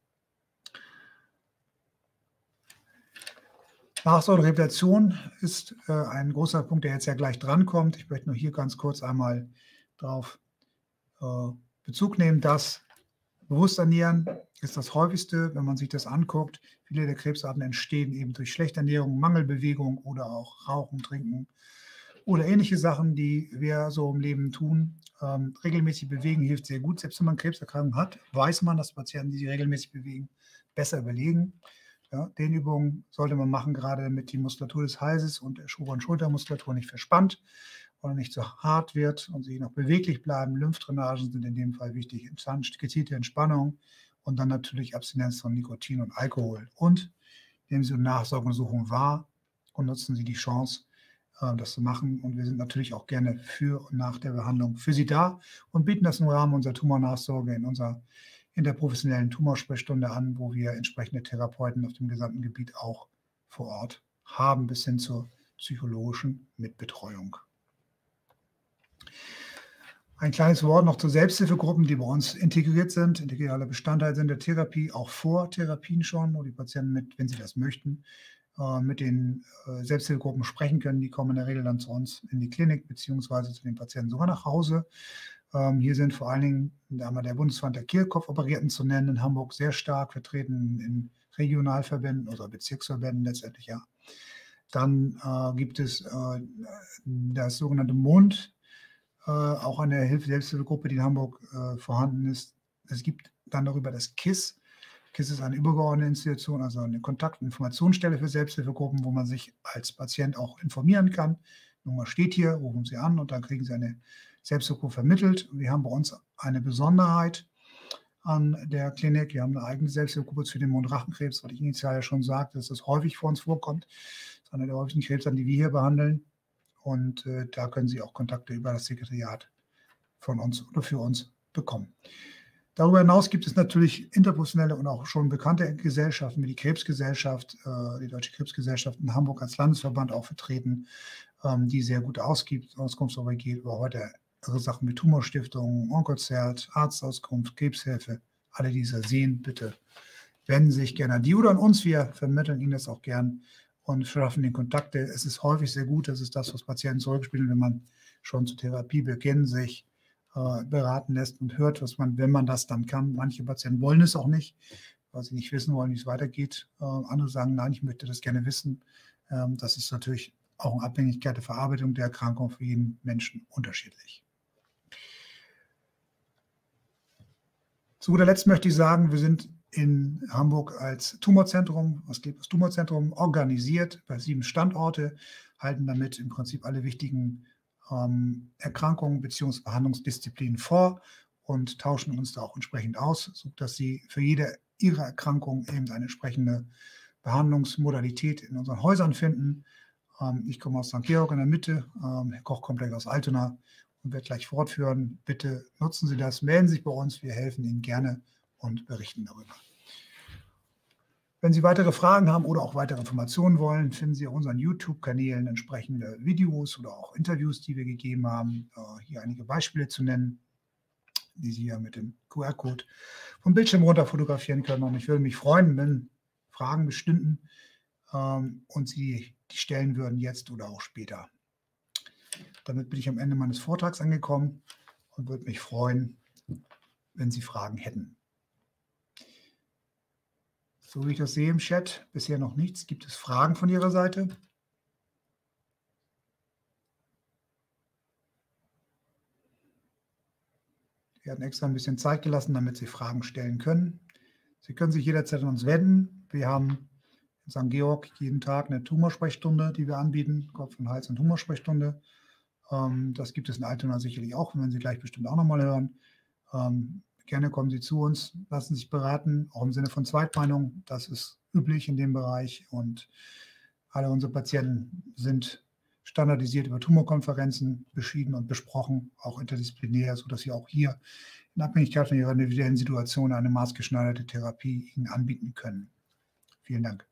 Nachsorge und Rehabilitation ist äh, ein großer Punkt, der jetzt ja gleich drankommt. Ich möchte nur hier ganz kurz einmal darauf äh, Bezug nehmen, dass bewusst ernähren ist das häufigste, wenn man sich das anguckt. Viele der Krebsarten entstehen eben durch schlechte Ernährung, Mangelbewegung oder auch Rauchen, Trinken oder ähnliche Sachen, die wir so im Leben tun. Ähm, regelmäßig bewegen hilft sehr gut. Selbst wenn man Krebserkrankung hat, weiß man, dass Patienten, die sich regelmäßig bewegen, besser überlegen. Ja, Dehnübungen sollte man machen, gerade damit die Muskulatur des Halses und der Schulter- und Schultermuskulatur nicht verspannt oder nicht so hart wird und sie noch beweglich bleiben. Lymphdrainagen sind in dem Fall wichtig, gezielte Entspannung und dann natürlich Abstinenz von Nikotin und Alkohol. Und nehmen Sie Nachsorgeuntersuchungen wahr und nutzen Sie die Chance, das zu machen. Und wir sind natürlich auch gerne für und nach der Behandlung für Sie da und bieten das im Rahmen unserer Tumornachsorge in unserer interprofessionellen Tumorsprechstunde an, wo wir entsprechende Therapeuten auf dem gesamten Gebiet auch vor Ort haben, bis hin zur psychologischen Mitbetreuung. Ein kleines Wort noch zu Selbsthilfegruppen, die bei uns integriert sind, integraler Bestandteil sind der Therapie, auch vor Therapien schon, wo die Patienten, mit, wenn sie das möchten, mit den Selbsthilfegruppen sprechen können. Die kommen in der Regel dann zu uns in die Klinik beziehungsweise zu den Patienten sogar nach Hause. Hier sind vor allen Dingen einmal der Bundesverband der Kehlkopfoperierten zu nennen, in Hamburg sehr stark vertreten in Regionalverbänden oder Bezirksverbänden letztendlich, ja. Dann äh, gibt es äh, das sogenannte Mund, äh, auch eine Hilfe Selbsthilfegruppe, die in Hamburg äh, vorhanden ist. Es gibt dann darüber das K I S. K I S ist eine übergeordnete Institution, also eine Kontakt- und Informationsstelle für Selbsthilfegruppen, wo man sich als Patient auch informieren kann. Nummer steht hier, rufen Sie an und dann kriegen Sie eine Selbsthilfegruppe vermittelt. Wir haben bei uns eine Besonderheit an der Klinik. Wir haben eine eigene Selbsthilfegruppe für den Mund-Rachenkrebs, was ich initial ja schon sagte, dass das häufig vor uns vorkommt. Das ist einer der häufigsten Krebsarten, die wir hier behandeln. Und äh, da können Sie auch Kontakte über das Sekretariat von uns oder für uns bekommen. Darüber hinaus gibt es natürlich interprofessionelle und auch schon bekannte Gesellschaften wie die Krebsgesellschaft, äh, die Deutsche Krebsgesellschaft in Hamburg als Landesverband auch vertreten, ähm, die sehr gut ausgibt, Auskunft darüber geht, über heute andere Sachen wie Tumorstiftung, Onkozert, Arztauskunft, Krebshilfe. Alle diese sehen, bitte wenden Sie sich gerne an die oder an uns. Wir vermitteln Ihnen das auch gern und schaffen den Kontakte. Es ist häufig sehr gut, das ist das, was Patienten zurückspielen, wenn man schon zur Therapiebeginn sich äh, beraten lässt und hört, was man, wenn man das dann kann. Manche Patienten wollen es auch nicht, weil sie nicht wissen wollen, wie es weitergeht. Äh, andere sagen, nein, ich möchte das gerne wissen. Ähm, das ist natürlich auch in Abhängigkeit der Verarbeitung der Erkrankung für jeden Menschen unterschiedlich. Zu guter Letzt möchte ich sagen, wir sind in Hamburg als Tumorzentrum, das Klebers Tumorzentrum, organisiert bei sieben Standorte, halten damit im Prinzip alle wichtigen ähm, Erkrankungen bzw. Behandlungsdisziplinen vor und tauschen uns da auch entsprechend aus, sodass Sie für jede Ihre Erkrankung eben eine entsprechende Behandlungsmodalität in unseren Häusern finden. Ähm, ich komme aus Sankt Georg in der Mitte, ähm, Kochkomplex aus Altona und werde gleich fortführen. Bitte nutzen Sie das, melden Sie sich bei uns, wir helfen Ihnen gerne und berichten darüber. Wenn Sie weitere Fragen haben oder auch weitere Informationen wollen, finden Sie auf unseren YouTube-Kanälen entsprechende Videos oder auch Interviews, die wir gegeben haben. Äh, hier einige Beispiele zu nennen, die Sie ja mit dem Q R-Code vom Bildschirm runter fotografieren können. Und ich würde mich freuen, wenn Fragen bestünden ähm, und Sie die stellen würden, jetzt oder auch später. Damit bin ich am Ende meines Vortrags angekommen und würde mich freuen, wenn Sie Fragen hätten. So wie ich das sehe im Chat, bisher noch nichts. Gibt es Fragen von Ihrer Seite? Wir hatten extra ein bisschen Zeit gelassen, damit Sie Fragen stellen können. Sie können sich jederzeit an uns wenden. Wir haben in Sankt Georg jeden Tag eine Tumorsprechstunde, die wir anbieten, Kopf- und Hals- und Tumorsprechstunde. Ähm, das gibt es in Altona sicherlich auch, wenn Sie gleich bestimmt auch nochmal hören. Ähm, gerne kommen Sie zu uns, lassen sich beraten, auch im Sinne von Zweitmeinung. Das ist üblich in dem Bereich und alle unsere Patienten sind standardisiert über Tumorkonferenzen beschieden und besprochen, auch interdisziplinär, sodass Sie auch hier in Abhängigkeit von Ihrer individuellen Situation eine maßgeschneiderte Therapie Ihnen anbieten können. Vielen Dank.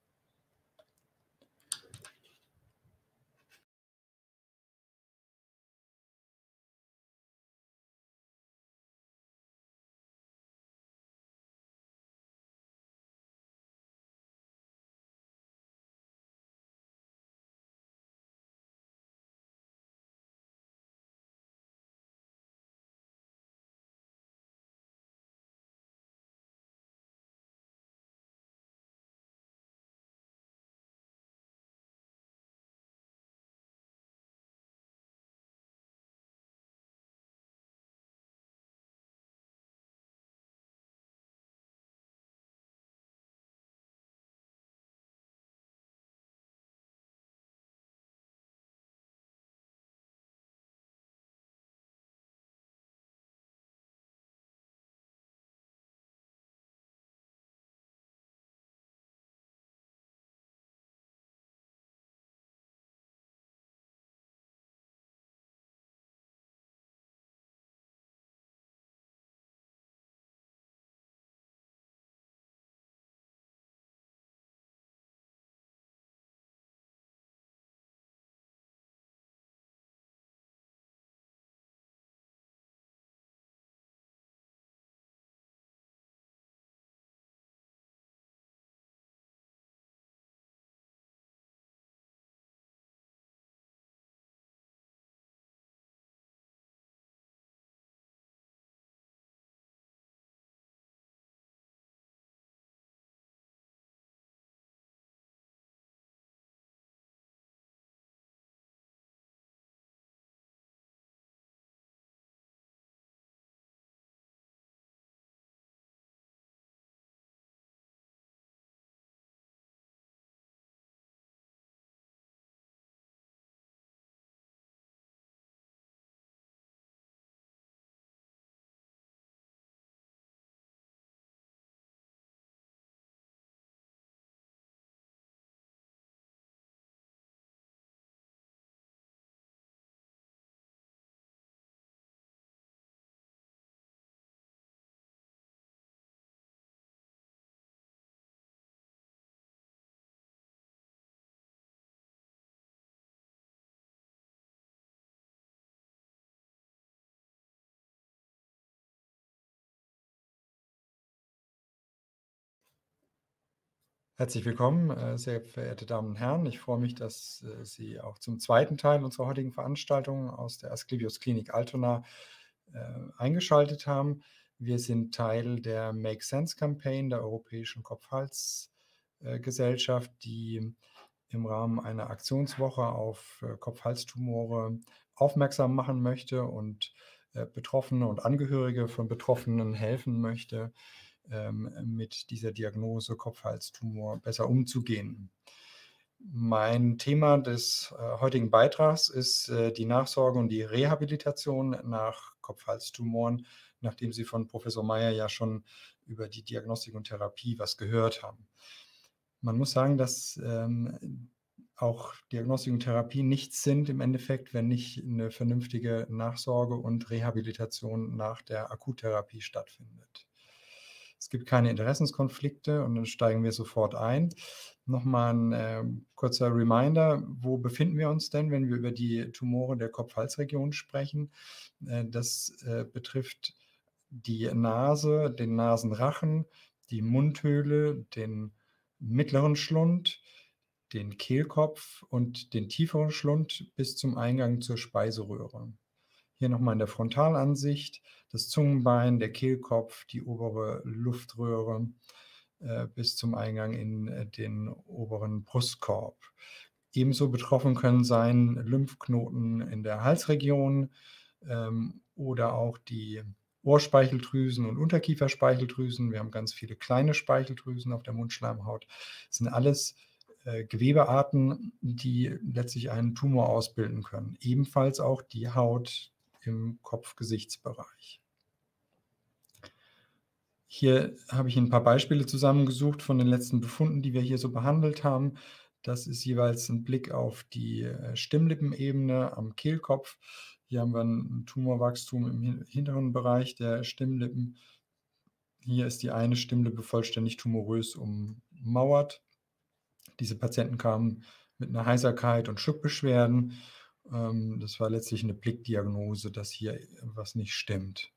Herzlich willkommen, äh, sehr verehrte Damen und Herren. Ich freue mich, dass äh, Sie auch zum zweiten Teil unserer heutigen Veranstaltung aus der Asklepios Klinik Altona äh, eingeschaltet haben. Wir sind Teil der Make Sense Campaign der Europäischen Kopf-Hals-Gesellschaft, die im Rahmen einer Aktionswoche auf äh, Kopf-Hals-Tumore aufmerksam machen möchte und äh, Betroffene und Angehörige von Betroffenen helfen möchte, ähm, mit dieser Diagnose Kopf-Hals-Tumor besser umzugehen. Mein Thema des äh, heutigen Beitrags ist äh, die Nachsorge und die Rehabilitation nach Kopf-Hals-Tumoren, nachdem Sie von Professor Meyer ja schon über die Diagnostik und Therapie was gehört haben. Man muss sagen, dass ähm, auch Diagnostik und Therapie nichts sind im Endeffekt, wenn nicht eine vernünftige Nachsorge und Rehabilitation nach der Akuttherapie stattfindet. Es gibt keine Interessenskonflikte und dann steigen wir sofort ein. Nochmal ein äh, kurzer Reminder, wo befinden wir uns denn, wenn wir über die Tumore der Kopf-Hals-Region sprechen? Äh, das äh, betrifft die Nase, den Nasenrachen, die Mundhöhle, den mittleren Schlund, den Kehlkopf und den tieferen Schlund bis zum Eingang zur Speiseröhre. Hier nochmal in der Frontalansicht das Zungenbein, der Kehlkopf, die obere Luftröhre äh, bis zum Eingang in äh, den oberen Brustkorb. Ebenso betroffen können sein Lymphknoten in der Halsregion ähm, oder auch die Ohrspeicheldrüsen und Unterkieferspeicheldrüsen. Wir haben ganz viele kleine Speicheldrüsen auf der Mundschleimhaut. Das sind alles äh, Gewebearten, die letztlich einen Tumor ausbilden können. Ebenfalls auch die Haut im Kopf-Gesichtsbereich. Hier habe ich ein paar Beispiele zusammengesucht von den letzten Befunden, die wir hier so behandelt haben. Das ist jeweils ein Blick auf die äh, Stimmlippenebene am Kehlkopf. Hier haben wir ein Tumorwachstum im hinteren Bereich der Stimmlippen. Hier ist die eine Stimmlippe vollständig tumorös ummauert. Diese Patienten kamen mit einer Heiserkeit und Schluckbeschwerden. Das war letztlich eine Blickdiagnose, dass hier was nicht stimmt.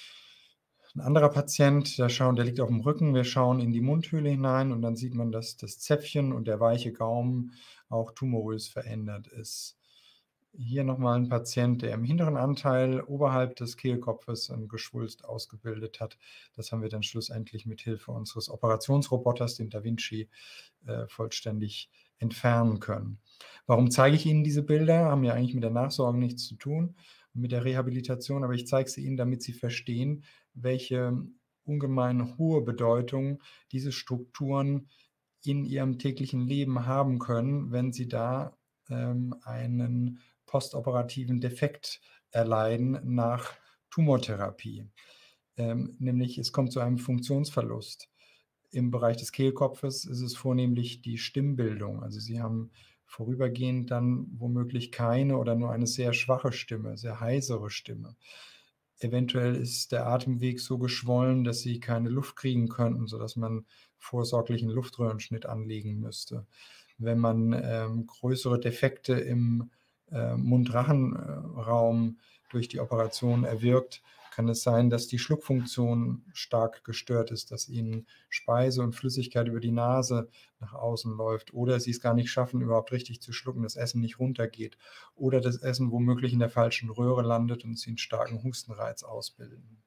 Ein anderer Patient, der, schauen, der liegt auf dem Rücken, wir schauen in die Mundhöhle hinein und dann sieht man, dass das Zäpfchen und der weiche Gaumen auch tumorös verändert ist. Hier nochmal ein Patient, der im hinteren Anteil oberhalb des Kehlkopfes ein Geschwulst ausgebildet hat. Das haben wir dann schlussendlich mit Hilfe unseres Operationsroboters, dem Da Vinci, äh, vollständig entfernen können. Warum zeige ich Ihnen diese Bilder? Haben ja eigentlich mit der Nachsorge nichts zu tun, mit der Rehabilitation, aber ich zeige sie Ihnen, damit Sie verstehen, welche ungemein hohe Bedeutung diese Strukturen in Ihrem täglichen Leben haben können, wenn Sie da ähm, einen postoperativen Defekt erleiden nach Tumortherapie. Ähm, nämlich es kommt zu einem Funktionsverlust. Im Bereich des Kehlkopfes ist es vornehmlich die Stimmbildung. Also Sie haben vorübergehend dann womöglich keine oder nur eine sehr schwache Stimme, sehr heisere Stimme. Eventuell ist der Atemweg so geschwollen, dass Sie keine Luft kriegen könnten, sodass man vorsorglich einen Luftröhrenschnitt anlegen müsste. Wenn man ähm, größere Defekte im äh, Mund-Rachen-Raum durch die Operation erwirkt, kann es sein, dass die Schluckfunktion stark gestört ist, dass ihnen Speise und Flüssigkeit über die Nase nach außen läuft oder sie es gar nicht schaffen, überhaupt richtig zu schlucken, das Essen nicht runtergeht oder das Essen womöglich in der falschen Röhre landet und sie einen starken Hustenreiz ausbilden.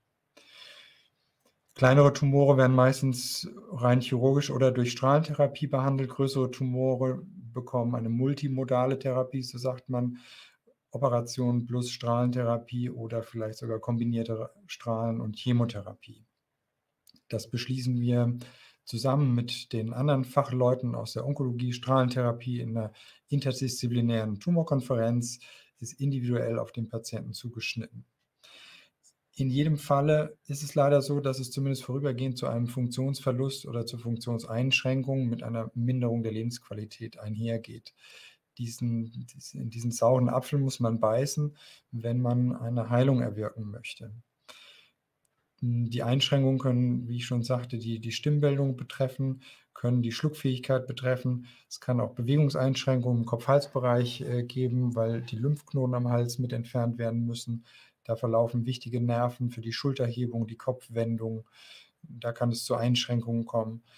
Kleinere Tumore werden meistens rein chirurgisch oder durch Strahlentherapie behandelt. Größere Tumore bekommen eine multimodale Therapie, so sagt man, Operation plus Strahlentherapie oder vielleicht sogar kombinierte Strahlen- und Chemotherapie. Das beschließen wir zusammen mit den anderen Fachleuten aus der Onkologie, Strahlentherapie in der interdisziplinären Tumorkonferenz, ist individuell auf den Patienten zugeschnitten. In jedem Falle ist es leider so, dass es zumindest vorübergehend zu einem Funktionsverlust oder zur Funktionseinschränkung mit einer Minderung der Lebensqualität einhergeht. Diesen, diesen, diesen sauren Apfel muss man beißen, wenn man eine Heilung erwirken möchte. Die Einschränkungen können, wie ich schon sagte, die, die Stimmbildung betreffen, können die Schluckfähigkeit betreffen. Es kann auch Bewegungseinschränkungen im Kopf-Hals-Bereich äh, geben, weil die Lymphknoten am Hals mit entfernt werden müssen. Da verlaufen wichtige Nerven für die Schulterhebung, die Kopfwendung. Da kann es zu Einschränkungen kommen.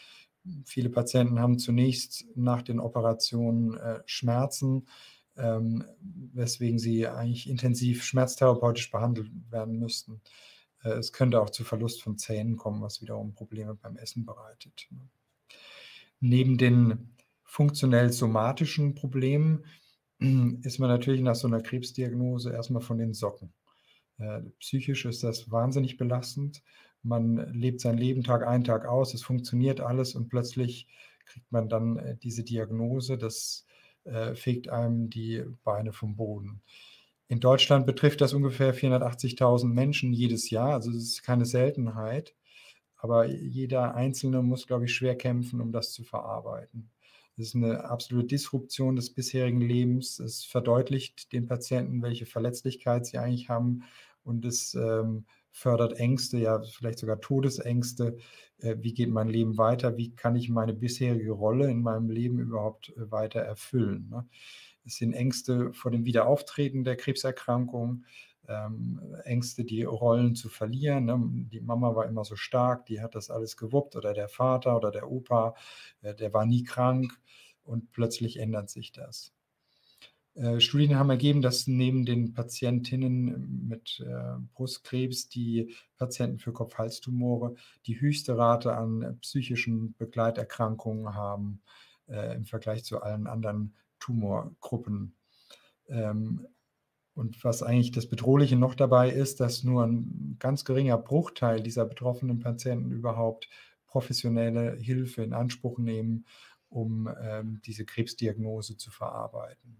Viele Patienten haben zunächst nach den Operationen äh, Schmerzen, ähm, weswegen sie eigentlich intensiv schmerztherapeutisch behandelt werden müssten. Äh, es könnte auch zu Verlust von Zähnen kommen, was wiederum Probleme beim Essen bereitet. Neben den funktionell somatischen Problemen ist man natürlich nach so einer Krebsdiagnose erstmal von den Socken. Äh, psychisch ist das wahnsinnig belastend. Man lebt sein Leben Tag ein, Tag aus, es funktioniert alles und plötzlich kriegt man dann äh, diese Diagnose, das äh, fegt einem die Beine vom Boden. In Deutschland betrifft das ungefähr vierhundertachtzigtausend Menschen jedes Jahr, also es ist keine Seltenheit, aber jeder Einzelne muss, glaube ich, schwer kämpfen, um das zu verarbeiten. Es ist eine absolute Disruption des bisherigen Lebens. Es verdeutlicht den Patienten, welche Verletzlichkeit sie eigentlich haben, und es ähm, fördert Ängste, ja vielleicht sogar Todesängste. Äh, wie geht mein Leben weiter? Wie kann ich meine bisherige Rolle in meinem Leben überhaupt äh, weiter erfüllen? Ne? Es sind Ängste vor dem Wiederauftreten der Krebserkrankung, ähm, Ängste, die Rollen zu verlieren. Ne? Die Mama war immer so stark, die hat das alles gewuppt, oder der Vater oder der Opa, äh, der war nie krank, und plötzlich ändert sich das. Äh, Studien haben ergeben, dass neben den Patientinnen mit äh, Brustkrebs die Patienten für Kopf-Hals-Tumore die höchste Rate an psychischen Begleiterkrankungen haben äh, im Vergleich zu allen anderen Tumorgruppen. Ähm, und was eigentlich das Bedrohliche noch dabei ist, dass nur ein ganz geringer Bruchteil dieser betroffenen Patienten überhaupt professionelle Hilfe in Anspruch nehmen, um ähm, diese Krebsdiagnose zu verarbeiten.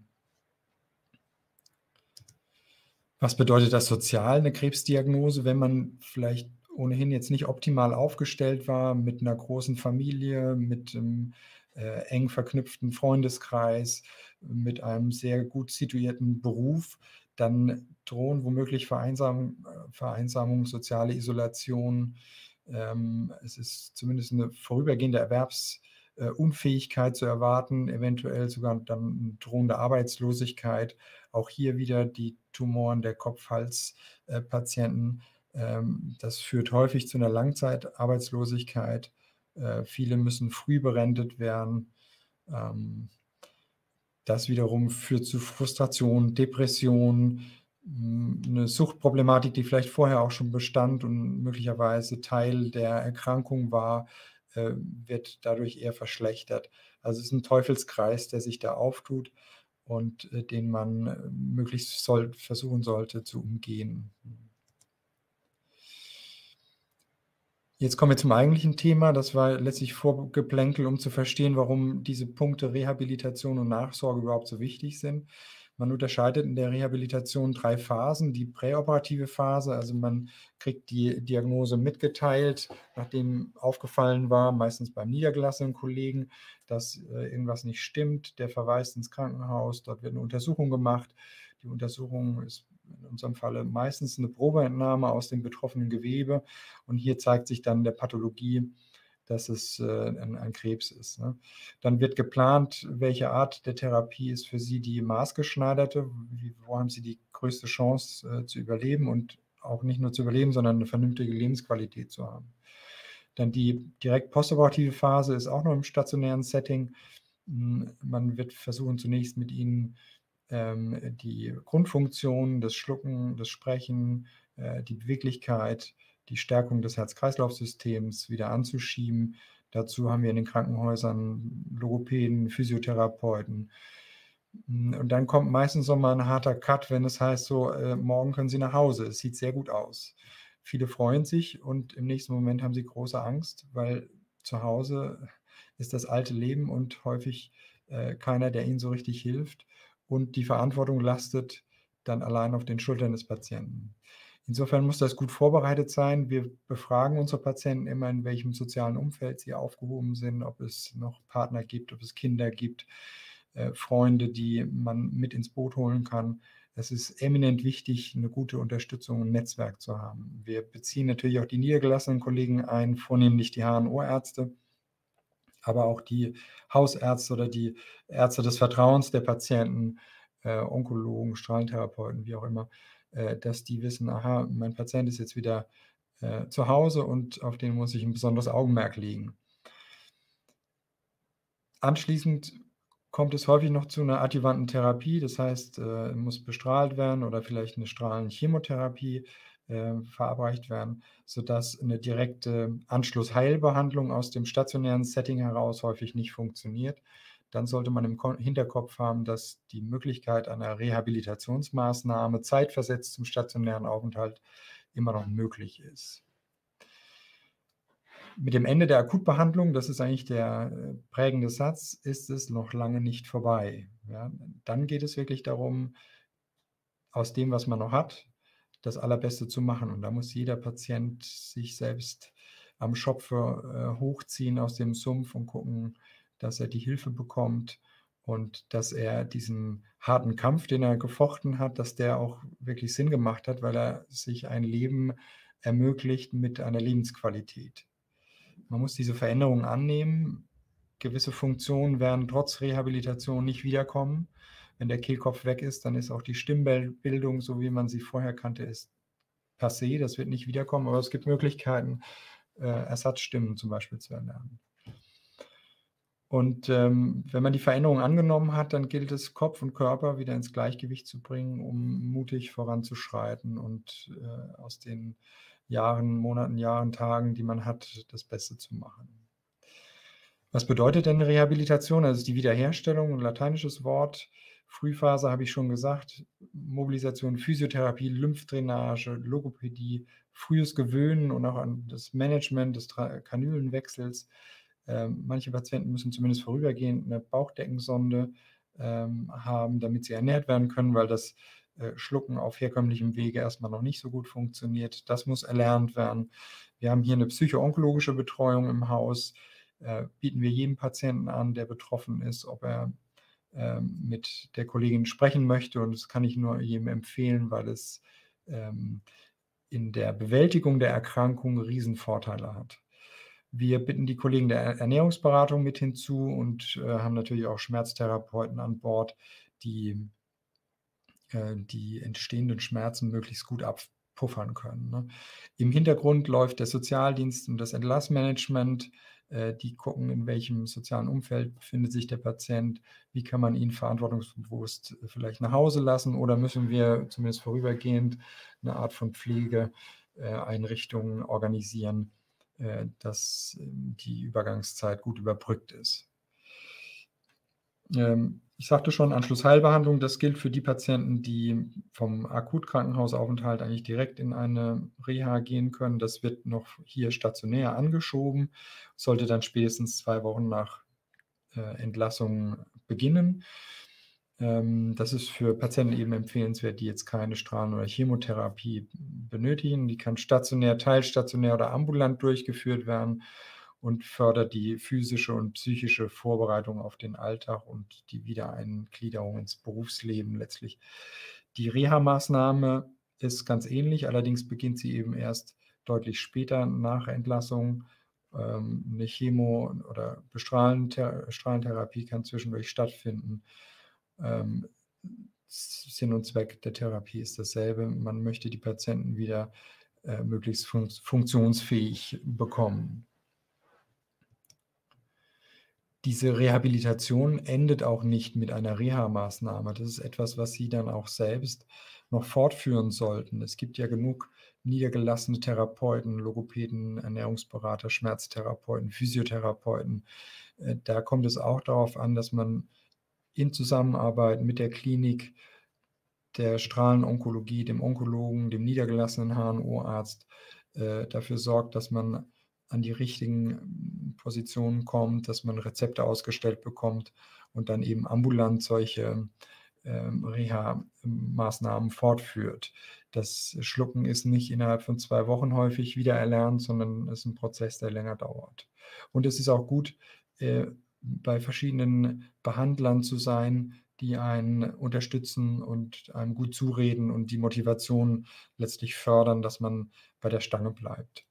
Was bedeutet das sozial, eine Krebsdiagnose, wenn man vielleicht ohnehin jetzt nicht optimal aufgestellt war, mit einer großen Familie, mit einem äh, eng verknüpften Freundeskreis, mit einem sehr gut situierten Beruf, dann drohen womöglich Vereinsam, Vereinsamung, soziale Isolation. Ähm, es ist zumindest eine vorübergehende Erwerbsunfähigkeit zu erwarten, eventuell sogar dann eine drohende Arbeitslosigkeit. Auch hier wieder die Tumoren der Kopf-Hals-Patienten. Ähm, das führt häufig zu einer Langzeitarbeitslosigkeit. Äh, viele müssen früh berentet werden. Ähm, das wiederum führt zu Frustration, Depression, eine Suchtproblematik, die vielleicht vorher auch schon bestand und möglicherweise Teil der Erkrankung war, äh, wird dadurch eher verschlechtert. Also es ist ein Teufelskreis, der sich da auftut und äh, den man äh, möglichst soll, versuchen sollte zu umgehen. Jetzt kommen wir zum eigentlichen Thema. Das war letztlich Vorgeplänkel, um zu verstehen, warum diese Punkte Rehabilitation und Nachsorge überhaupt so wichtig sind. Man unterscheidet in der Rehabilitation drei Phasen. Die präoperative Phase, also man kriegt die Diagnose mitgeteilt, nachdem aufgefallen war, meistens beim niedergelassenen Kollegen, dass äh, irgendwas nicht stimmt. Der verweist ins Krankenhaus, dort wird eine Untersuchung gemacht. Die Untersuchung ist in unserem Falle meistens eine Probeentnahme aus dem betroffenen Gewebe, und hier zeigt sich dann der Pathologie, dass es äh, ein, ein Krebs ist. Ne? Dann wird geplant, welche Art der Therapie ist für Sie die maßgeschneiderte, wie, wo haben Sie die größte Chance äh, zu überleben und auch nicht nur zu überleben, sondern eine vernünftige Lebensqualität zu haben. Dann die direkt postoperative Phase ist auch noch im stationären Setting. Man wird versuchen, zunächst mit Ihnen ähm, die Grundfunktionen, das Schlucken, das Sprechen, äh, die Beweglichkeit, die Stärkung des Herz-Kreislauf-Systems wieder anzuschieben. Dazu haben wir in den Krankenhäusern Logopäden, Physiotherapeuten. Und dann kommt meistens noch mal ein harter Cut, wenn es heißt, so, äh, morgen können Sie nach Hause. Es sieht sehr gut aus. Viele freuen sich und im nächsten Moment haben sie große Angst, weil zu Hause ist das alte Leben und häufig äh, keiner, der ihnen so richtig hilft. Und die Verantwortung lastet dann allein auf den Schultern des Patienten. Insofern muss das gut vorbereitet sein. Wir befragen unsere Patienten immer, in welchem sozialen Umfeld sie aufgehoben sind, ob es noch Partner gibt, ob es Kinder gibt, äh, Freunde, die man mit ins Boot holen kann. Es ist eminent wichtig, eine gute Unterstützung und ein Netzwerk zu haben. Wir beziehen natürlich auch die niedergelassenen Kollegen ein, vornehmlich die H N O-Ärzte, aber auch die Hausärzte oder die Ärzte des Vertrauens der Patienten, äh, Onkologen, Strahlentherapeuten, wie auch immer, äh, dass die wissen, aha, mein Patient ist jetzt wieder äh, zu Hause und auf den muss ich ein besonderes Augenmerk legen. Anschließend kommt es häufig noch zu einer adjuvanten Therapie, das heißt, äh, muss bestrahlt werden oder vielleicht eine Strahlenchemotherapie, äh, verabreicht werden, sodass eine direkte Anschlussheilbehandlung aus dem stationären Setting heraus häufig nicht funktioniert. Dann sollte man im Ko Hinterkopf haben, dass die Möglichkeit einer Rehabilitationsmaßnahme zeitversetzt zum stationären Aufenthalt immer noch möglich ist. Mit dem Ende der Akutbehandlung, das ist eigentlich der äh, prägende Satz, ist es noch lange nicht vorbei. Ja, dann geht es wirklich darum, aus dem, was man noch hat, das Allerbeste zu machen. Und da muss jeder Patient sich selbst am Schopfe äh, hochziehen aus dem Sumpf und gucken, dass er die Hilfe bekommt und dass er diesen harten Kampf, den er gefochten hat, dass der auch wirklich Sinn gemacht hat, weil er sich ein Leben ermöglicht mit einer Lebensqualität. Man muss diese Veränderungen annehmen. Gewisse Funktionen werden trotz Rehabilitation nicht wiederkommen. Wenn der Kehlkopf weg ist, dann ist auch die Stimmbildung, so wie man sie vorher kannte, ist passé. Das wird nicht wiederkommen, aber es gibt Möglichkeiten, äh, Ersatzstimmen zum Beispiel zu erlernen. Und ähm, wenn man die Veränderung angenommen hat, dann gilt es, Kopf und Körper wieder ins Gleichgewicht zu bringen, um mutig voranzuschreiten und äh, aus den Jahren, Monaten, Jahren, Tagen, die man hat, das Beste zu machen. Was bedeutet denn Rehabilitation? Das ist die Wiederherstellung, ein lateinisches Wort. Frühphase habe ich schon gesagt, Mobilisation, Physiotherapie, Lymphdrainage, Logopädie, frühes Gewöhnen und auch an das Management des Kanülenwechsels. Ähm, manche Patienten müssen zumindest vorübergehend eine Bauchdeckensonde ähm, haben, damit sie ernährt werden können, weil das äh, Schlucken auf herkömmlichem Wege erstmal noch nicht so gut funktioniert. Das muss erlernt werden. Wir haben hier eine psycho-onkologische Betreuung im Haus. Äh, bieten wir jedem Patienten an, der betroffen ist, ob er äh, mit der Kollegin sprechen möchte. Und das kann ich nur jedem empfehlen, weil es ähm, in der Bewältigung der Erkrankung Riesenvorteile hat. Wir bitten die Kollegen der Ernährungsberatung mit hinzu und äh, haben natürlich auch Schmerztherapeuten an Bord, die äh, die entstehenden Schmerzen möglichst gut abpuffern können. Ne? Im Hintergrund läuft der Sozialdienst und das Entlassmanagement. Äh, die gucken, in welchem sozialen Umfeld befindet sich der Patient, wie kann man ihn verantwortungsbewusst vielleicht nach Hause lassen oder müssen wir zumindest vorübergehend eine Art von Pflegeeinrichtungen organisieren, dass die Übergangszeit gut überbrückt ist. Ich sagte schon, Anschlussheilbehandlung, das gilt für die Patienten, die vom Akutkrankenhausaufenthalt eigentlich direkt in eine Reha gehen können. Das wird noch hier stationär angeschoben, sollte dann spätestens zwei Wochen nach Entlassung beginnen. Das ist für Patienten eben empfehlenswert, die jetzt keine Strahlen- oder Chemotherapie benötigen. Die kann stationär, teilstationär oder ambulant durchgeführt werden und fördert die physische und psychische Vorbereitung auf den Alltag und die Wiedereingliederung ins Berufsleben letztlich. Die Reha-Maßnahme ist ganz ähnlich, allerdings beginnt sie eben erst deutlich später nach Entlassung. Eine Chemo- oder Strahlentherapie kann zwischendurch stattfinden. Sinn und Zweck der Therapie ist dasselbe. Man möchte die Patienten wieder äh, möglichst fun funktionsfähig bekommen. Diese Rehabilitation endet auch nicht mit einer Reha-Maßnahme. Das ist etwas, was Sie dann auch selbst noch fortführen sollten. Es gibt ja genug niedergelassene Therapeuten, Logopäden, Ernährungsberater, Schmerztherapeuten, Physiotherapeuten. Äh, da kommt es auch darauf an, dass man in Zusammenarbeit mit der Klinik, der Strahlenonkologie, dem Onkologen, dem niedergelassenen H N O-Arzt äh, dafür sorgt, dass man an die richtigen Positionen kommt, dass man Rezepte ausgestellt bekommt und dann eben ambulant solche ähm, Reha-Maßnahmen fortführt. Das Schlucken ist nicht innerhalb von zwei Wochen häufig wieder erlernt, sondern es ist ein Prozess, der länger dauert. Und es ist auch gut, äh, bei verschiedenen Behandlern zu sein, die einen unterstützen und einem gut zureden und die Motivation letztlich fördern, dass man bei der Stange bleibt.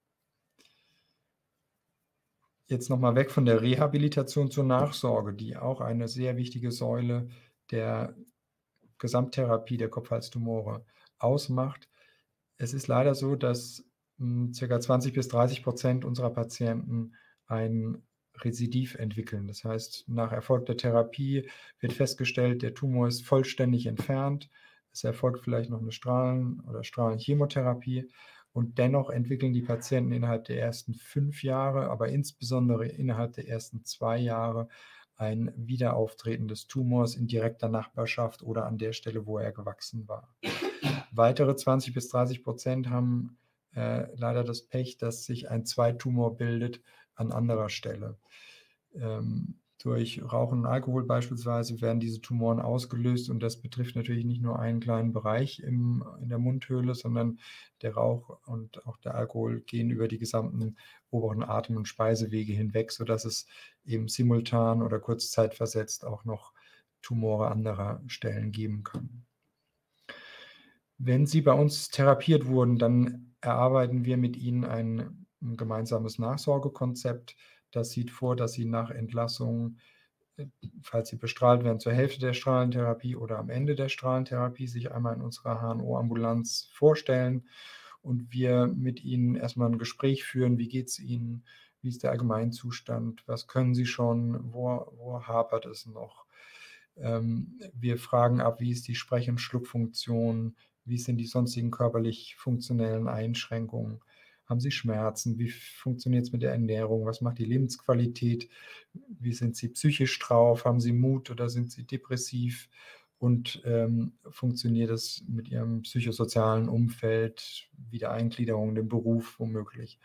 Jetzt nochmal weg von der Rehabilitation zur Nachsorge, die auch eine sehr wichtige Säule der Gesamttherapie der Kopf-Hals-Tumore ausmacht. Es ist leider so, dass ca. zwanzig bis dreißig Prozent unserer Patienten ein Rezidiv entwickeln. Das heißt, nach erfolgter Therapie wird festgestellt, der Tumor ist vollständig entfernt. Es erfolgt vielleicht noch eine Strahlen- oder Strahlenchemotherapie und dennoch entwickeln die Patienten innerhalb der ersten fünf Jahre, aber insbesondere innerhalb der ersten zwei Jahre ein Wiederauftreten des Tumors in direkter Nachbarschaft oder an der Stelle, wo er gewachsen war. Weitere zwanzig bis dreißig Prozent haben äh, leider das Pech, dass sich ein Zweittumor bildet an anderer Stelle. Ähm, durch Rauchen und Alkohol beispielsweise werden diese Tumoren ausgelöst und das betrifft natürlich nicht nur einen kleinen Bereich im, in der Mundhöhle, sondern der Rauch und auch der Alkohol gehen über die gesamten oberen Atem- und Speisewege hinweg, sodass es eben simultan oder kurzzeitversetzt auch noch Tumore anderer Stellen geben kann. Wenn Sie bei uns therapiert wurden, dann erarbeiten wir mit Ihnen ein, ein gemeinsames Nachsorgekonzept. Das sieht vor, dass Sie nach Entlassung, falls Sie bestrahlt werden, zur Hälfte der Strahlentherapie oder am Ende der Strahlentherapie sich einmal in unserer H N O-Ambulanz vorstellen und wir mit Ihnen erstmal ein Gespräch führen. Wie geht es Ihnen? Wie ist der Allgemeinzustand? Was können Sie schon? Wo, wo hapert es noch? Ähm, wir fragen ab, wie ist die Sprech- und Schluckfunktion? Wie sind die sonstigen körperlich funktionellen Einschränkungen? Haben Sie Schmerzen? Wie funktioniert es mit der Ernährung? Was macht die Lebensqualität? Wie sind Sie psychisch drauf? Haben Sie Mut oder sind Sie depressiv? Und ähm, funktioniert es mit Ihrem psychosozialen Umfeld, Wiedereingliederung in den Beruf womöglich?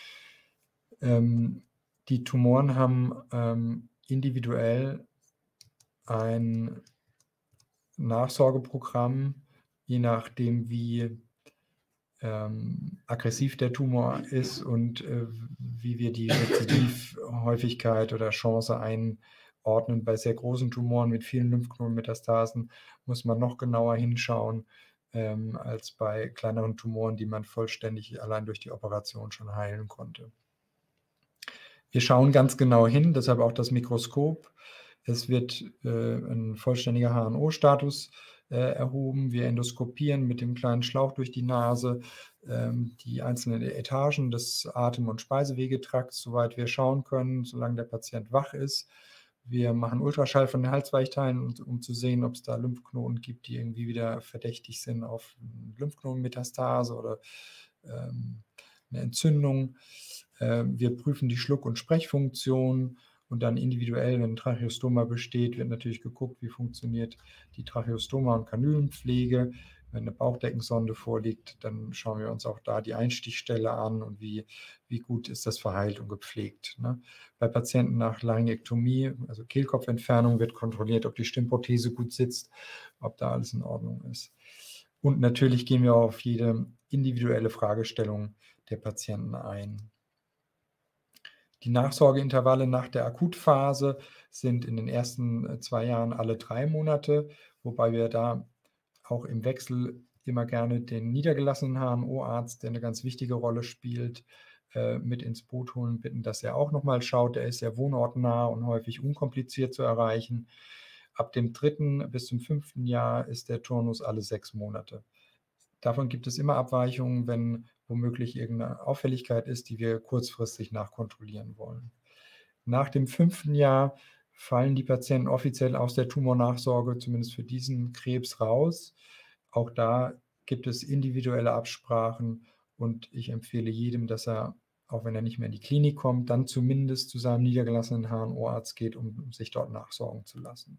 Ähm, die Tumoren haben ähm, individuell ein Nachsorgeprogramm, je nachdem, wie ähm, aggressiv der Tumor ist und äh, wie wir die Rezidivhäufigkeit oder Chance einordnen. Bei sehr großen Tumoren mit vielen Lymphknotenmetastasen muss man noch genauer hinschauen ähm, als bei kleineren Tumoren, die man vollständig allein durch die Operation schon heilen konnte. Wir schauen ganz genau hin, deshalb auch das Mikroskop. Es wird äh, ein vollständiger H N O-Status äh, erhoben. Wir endoskopieren mit dem kleinen Schlauch durch die Nase ähm, die einzelnen Etagen des Atem- und Speisewegetrakts, soweit wir schauen können, solange der Patient wach ist. Wir machen Ultraschall von den Halsweichteilen, um zu sehen, ob es da Lymphknoten gibt, die irgendwie wieder verdächtig sind auf Lymphknotenmetastase oder ähm, eine Entzündung. Ähm, wir prüfen die Schluck- und Sprechfunktion. Und dann individuell, wenn ein Tracheostoma besteht, wird natürlich geguckt, wie funktioniert die Tracheostoma- und Kanülenpflege. Wenn eine Bauchdeckensonde vorliegt, dann schauen wir uns auch da die Einstichstelle an und wie, wie gut ist das verheilt und gepflegt. Ne? Bei Patienten nach Laryngektomie, also Kehlkopfentfernung, wird kontrolliert, ob die Stimmprothese gut sitzt, ob da alles in Ordnung ist. Und natürlich gehen wir auf jede individuelle Fragestellung der Patienten ein. Die Nachsorgeintervalle nach der Akutphase sind in den ersten zwei Jahren alle drei Monate, wobei wir da auch im Wechsel immer gerne den niedergelassenen H N O-Arzt, der eine ganz wichtige Rolle spielt, mit ins Boot holen, bitten, dass er auch nochmal schaut. Er ist ja wohnortnah und häufig unkompliziert zu erreichen. Ab dem dritten bis zum fünften Jahr ist der Turnus alle sechs Monate. Davon gibt es immer Abweichungen, wenn womöglich irgendeine Auffälligkeit ist, die wir kurzfristig nachkontrollieren wollen. Nach dem fünften Jahr fallen die Patienten offiziell aus der Tumornachsorge, zumindest für diesen Krebs, raus. Auch da gibt es individuelle Absprachen und ich empfehle jedem, dass er, auch wenn er nicht mehr in die Klinik kommt, dann zumindest zu seinem niedergelassenen H N O-Arzt geht, um sich dort nachsorgen zu lassen.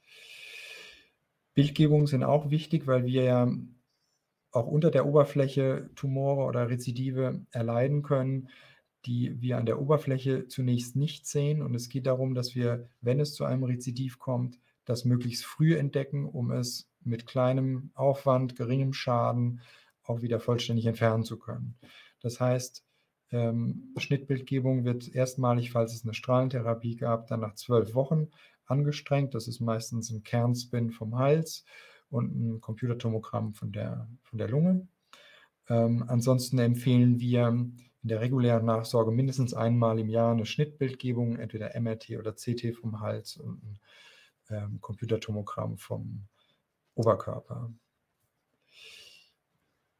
Bildgebungen sind auch wichtig, weil wir ja auch unter der Oberfläche Tumore oder Rezidive erleiden können, die wir an der Oberfläche zunächst nicht sehen. Und es geht darum, dass wir, wenn es zu einem Rezidiv kommt, das möglichst früh entdecken, um es mit kleinem Aufwand, geringem Schaden auch wieder vollständig entfernen zu können. Das heißt, ähm, Schnittbildgebung wird erstmalig, falls es eine Strahlentherapie gab, dann nach zwölf Wochen angestrengt. Das ist meistens ein Kernspin vom Hals und ein Computertomogramm von der, von der Lunge. Ähm, ansonsten empfehlen wir in der regulären Nachsorge mindestens einmal im Jahr eine Schnittbildgebung, entweder M R T oder C T vom Hals und ein ähm, Computertomogramm vom Oberkörper.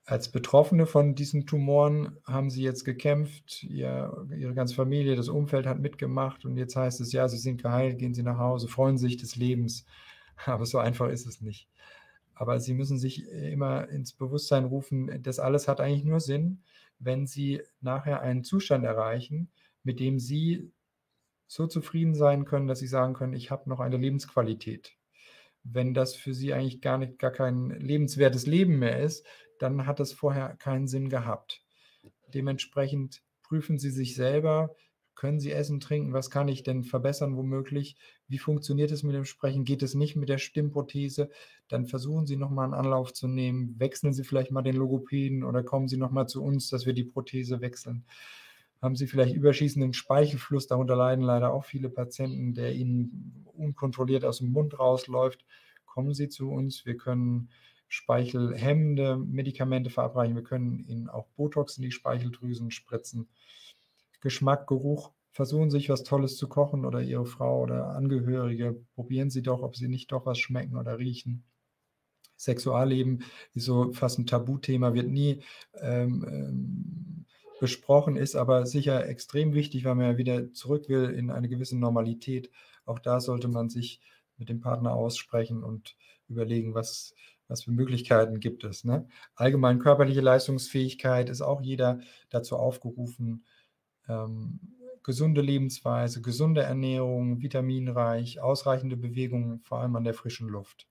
Als Betroffene von diesen Tumoren haben Sie jetzt gekämpft, ihr Ihre ganze Familie, das Umfeld hat mitgemacht und jetzt heißt es: „Ja, Sie sind geheilt, gehen Sie nach Hause, freuen sich des Lebens.“ Aber so einfach ist es nicht. Aber Sie müssen sich immer ins Bewusstsein rufen, das alles hat eigentlich nur Sinn, wenn Sie nachher einen Zustand erreichen, mit dem Sie so zufrieden sein können, dass Sie sagen können: „Ich habe noch eine Lebensqualität.“ Wenn das für Sie eigentlich gar nicht gar kein lebenswertes Leben mehr ist, dann hat das vorher keinen Sinn gehabt. Dementsprechend prüfen Sie sich selber: Können Sie essen, trinken? Was kann ich denn verbessern womöglich? Wie funktioniert es mit dem Sprechen? Geht es nicht mit der Stimmprothese? Dann versuchen Sie noch mal 'n Anlauf zu nehmen. Wechseln Sie vielleicht mal den Logopäden oder kommen Sie noch mal zu uns, dass wir die Prothese wechseln. Haben Sie vielleicht überschießenden Speichelfluss? Darunter leiden leider auch viele Patienten, der ihnen unkontrolliert aus dem Mund rausläuft. Kommen Sie zu uns. Wir können speichelhemmende Medikamente verabreichen. Wir können Ihnen auch Botox in die Speicheldrüsen spritzen. Geschmack, Geruch, versuchen Sie sich was Tolles zu kochen oder Ihre Frau oder Angehörige. Probieren Sie doch, ob Sie nicht doch was schmecken oder riechen. Sexualleben ist so fast 'n Tabuthema, wird nie, ähm, ähm, besprochen, ist aber sicher extrem wichtig, weil man ja wieder zurück will in eine gewisse Normalität. Auch da sollte man sich mit dem Partner aussprechen und überlegen, was was für Möglichkeiten gibt es, ne? Allgemein körperliche Leistungsfähigkeit ist auch jeder dazu aufgerufen, ähm, gesunde Lebensweise, gesunde Ernährung, vitaminreich, ausreichende Bewegung, vor allem an der frischen Luft.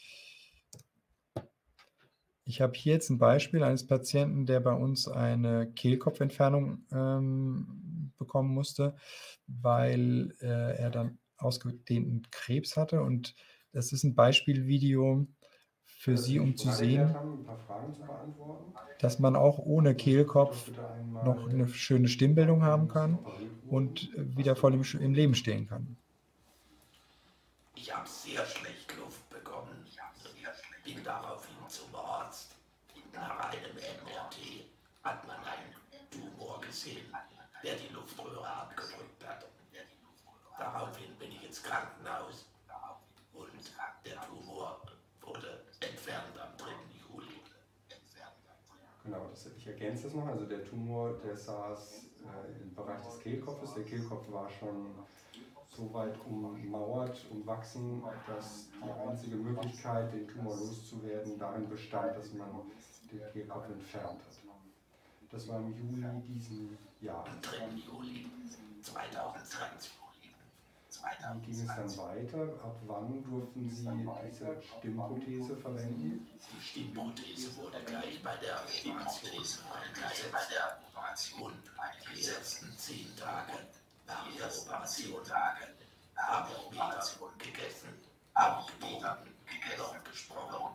Ich habe hier jetzt 'n Beispiel eines Patienten, der bei uns eine Kehlkopfentfernung, ähm, bekommen musste, weil, äh, er dann ausgedehnten Krebs hatte. Und das ist 'n Beispielvideo für Sie, um zu sehen dass man auch ohne Kehlkopf noch 'ne schöne Stimmbildung haben kann und wieder voll im sch im Leben stehen kann. Ich habe sehr schlecht Luft bekommen. Bin daraufhin zum Arzt. Nach einem M R T hat man einen Tumor gesehen, der die Luftröhre abgedrückt hat. Daraufhin bin ich ins Krankenhaus und der Tumor wurde entfernt am dritten Juli. Genau, das, ich ergänze das noch. Also der Tumor, der saß äh, im Bereich des Kehlkopfes. Der Kehlkopf war schon so weit ummauert, umwachsen, dass die einzige Möglichkeit, den Tumor loszuwerden, darin bestand, dass man den Kehlkopf entfernt hat. Das war im Juli diesen Jahres. Am dritten Juli zweitausendzwanzig. Wie ging es dann weiter? Ab wann durften Sie diese Stimmprothese verwenden? Die Stimmprothese wurde gleich bei der Operation eingesetzt. Und die ersten zehn Tage nach der Operation habe ich weder gegessen, noch getrunken, noch gesprochen.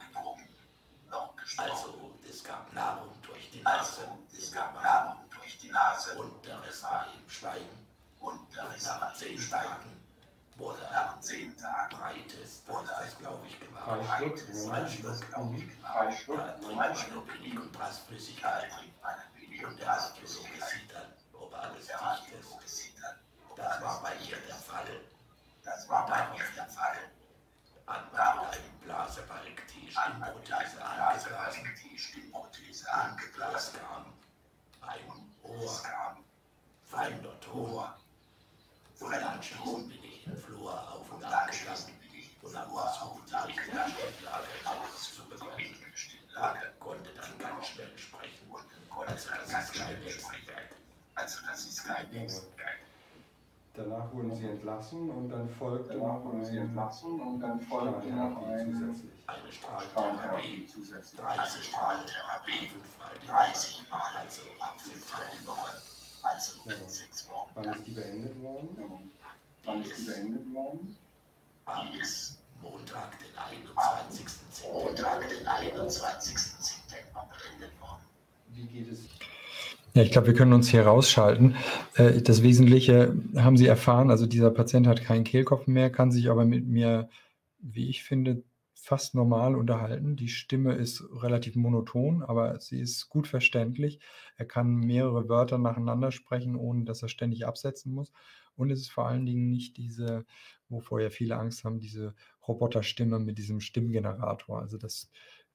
Also es gab Nahrung durch die Nase, es gab Nahrung durch die Nase und der Rest war eben Schweigen. Und nach zehn Tagen wurde nach zehn Tagen Breitest, wurde das glaube ich gemacht. Drei Stück, Drei Stück, glaube ich gemacht. Da trinkt man eine Billig- und Pressflüssigkeit. Und der Radiologe sieht dann, ob alles dicht ist. Das war bei ihr der Fall. Das war bei ihr der Fall. Hat man mit einem Blasebalg die Stimmprothese angeblasen. Stimmprothese angeblasen kam ein Ohr, feiner Ton. Und anschließend bin ich im Flur auf und ab gegangen und habe versucht, die richtige Stimmlage rauszubekommen. Ich konnte dann ganz schnell sprechen. Also das ist kein Hexenwerk. Also das ist kein Hexenwerk. Danach wurden Sie entlassen und dann folgte noch eine Strahlentherapie zusätzlich. Eine Strahlentherapie zusätzlich. dreißig Strahlentherapie, fünfmal dreißig Mal, also fünfmal die Woche. Also in sechs Wochen. Wann ist die beendet worden? Wann ist die beendet worden? Am Montag, den einundzwanzigsten September. Montag, den einundzwanzigsten September beendet worden. Wie geht es? Ja, ich glaube, wir können uns hier rausschalten. Äh, Das Wesentliche haben Sie erfahren, also dieser Patient hat keinen Kehlkopf mehr, kann sich aber mit mir, wie ich finde, fast normal unterhalten. Die Stimme ist relativ monoton, aber sie ist gut verständlich. Er kann mehrere Wörter nacheinander sprechen, ohne dass er ständig absetzen muss. Und es ist vor allen Dingen nicht diese, wovor ja viele Angst haben, diese Roboterstimme mit diesem Stimmgenerator. Also das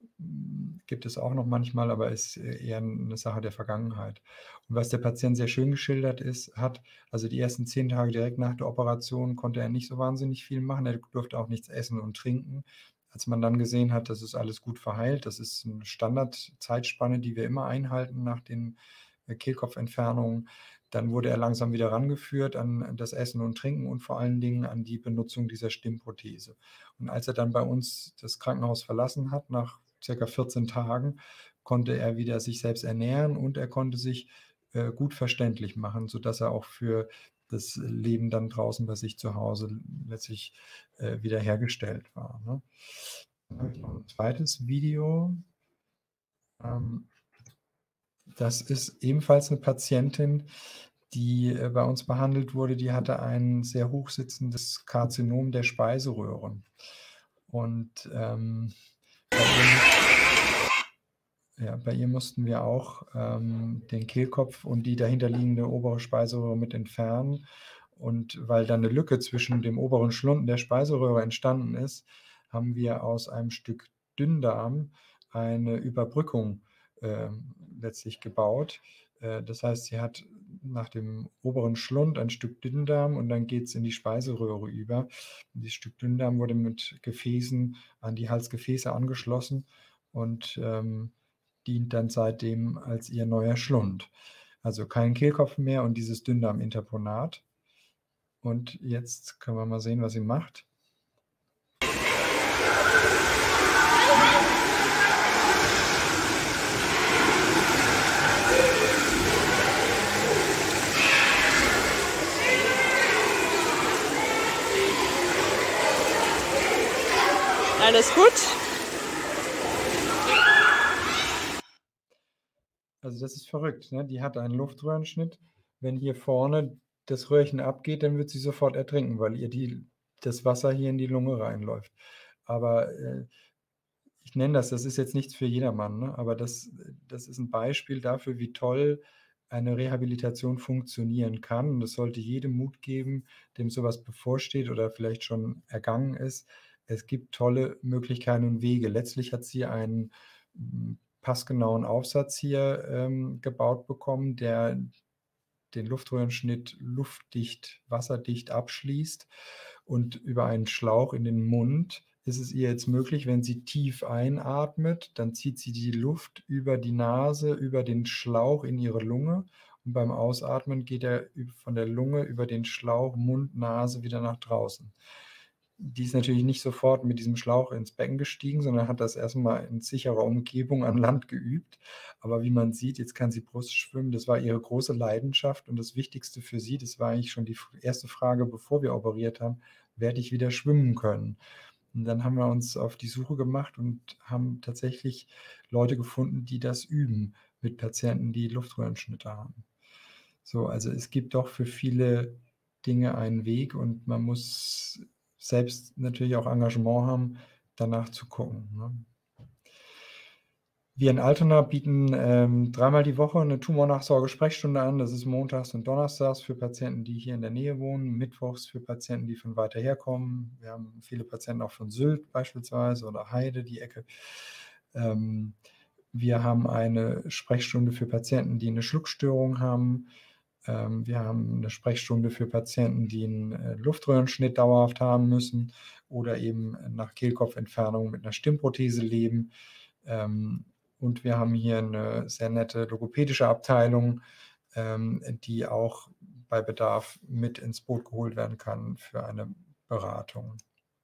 gibt es auch noch manchmal, aber ist eher eine Sache der Vergangenheit. Und was der Patient sehr schön geschildert ist, hat, also die ersten zehn Tage direkt nach der Operation konnte er nicht so wahnsinnig viel machen, er durfte auch nichts essen und trinken. Als man dann gesehen hat, dass es alles gut verheilt, das ist eine Standardzeitspanne, die wir immer einhalten nach den Kehlkopfentfernungen, dann wurde er langsam wieder rangeführt an das Essen und Trinken und vor allen Dingen an die Benutzung dieser Stimmprothese. Und als er dann bei uns das Krankenhaus verlassen hat, nach circa vierzehn Tagen, konnte er wieder sich selbst ernähren und er konnte sich äh, gut verständlich machen, sodass er auch für das Leben dann draußen bei sich zu Hause letztlich äh, wiederhergestellt war. Ne? Dann habe ich noch ein zweites Video. Ähm, das ist ebenfalls eine Patientin, die äh, bei uns behandelt wurde. Die hatte ein sehr hochsitzendes Karzinom der Speiseröhre. Und ähm, bei ihr, ja, bei ihr mussten wir auch ähm, den Kehlkopf und die dahinterliegende obere Speiseröhre mit entfernen. Und weil dann eine Lücke zwischen dem oberen Schlund der Speiseröhre entstanden ist, haben wir aus einem Stück Dünndarm eine Überbrückung äh, letztlich gebaut. Äh, das heißt, sie hat nach dem oberen Schlund ein Stück Dünndarm und dann geht es in die Speiseröhre über. Und dieses Stück Dünndarm wurde mit Gefäßen an die Halsgefäße angeschlossen und ähm, dient dann seitdem als ihr neuer Schlund. Also kein Kehlkopf mehr und dieses Dünndarminterponat. Und jetzt können wir mal sehen, was sie macht. Alles gut? Also das ist verrückt, ne? Die hat einen Luftröhrenschnitt. Wenn hier vorne das Röhrchen abgeht, dann wird sie sofort ertrinken, weil ihr die, das Wasser hier in die Lunge reinläuft. Aber äh, ich nenne das, das ist jetzt nichts für jedermann, ne? Aber das, das ist ein Beispiel dafür, wie toll eine Rehabilitation funktionieren kann. Und das sollte jedem Mut geben, dem sowas bevorsteht oder vielleicht schon ergangen ist. Es gibt tolle Möglichkeiten und Wege. Letztlich hat sie einen passgenauen Aufsatz hier ähm, gebaut bekommen, der den Luftröhrenschnitt luftdicht, wasserdicht abschließt. Und über einen Schlauch in den Mund ist es ihr jetzt möglich, wenn sie tief einatmet, dann zieht sie die Luft über die Nase, über den Schlauch in ihre Lunge. Und beim Ausatmen geht er von der Lunge über den Schlauch, Mund, Nase wieder nach draußen. Die ist natürlich nicht sofort mit diesem Schlauch ins Becken gestiegen, sondern hat das erstmal in sicherer Umgebung an Land geübt. Aber wie man sieht, jetzt kann sie Brust schwimmen. Das war ihre große Leidenschaft und das Wichtigste für sie, das war eigentlich schon die erste Frage, bevor wir operiert haben, werde ich wieder schwimmen können? Und dann haben wir uns auf die Suche gemacht und haben tatsächlich Leute gefunden, die das üben mit Patienten, die Luftröhrenschnitte haben. So, also es gibt doch für viele Dinge einen Weg und man muss selbst natürlich auch Engagement haben, danach zu gucken. Ne? Wir in Altona bieten ähm, dreimal die Woche eine Tumornachsorge-Sprechstunde an. Das ist montags und donnerstags für Patienten, die hier in der Nähe wohnen, mittwochs für Patienten, die von weiter her kommen. Wir haben viele Patienten auch von Sylt beispielsweise oder Heide, die Ecke. Ähm, wir haben eine Sprechstunde für Patienten, die eine Schluckstörung haben. Ähm, wir haben eine Sprechstunde für Patienten, die einen äh, Luftröhrenschnitt dauerhaft haben müssen oder eben nach Kehlkopfentfernung mit einer Stimmprothese leben. Ähm, Und wir haben hier eine sehr nette logopädische Abteilung, ähm, die auch bei Bedarf mit ins Boot geholt werden kann für eine Beratung.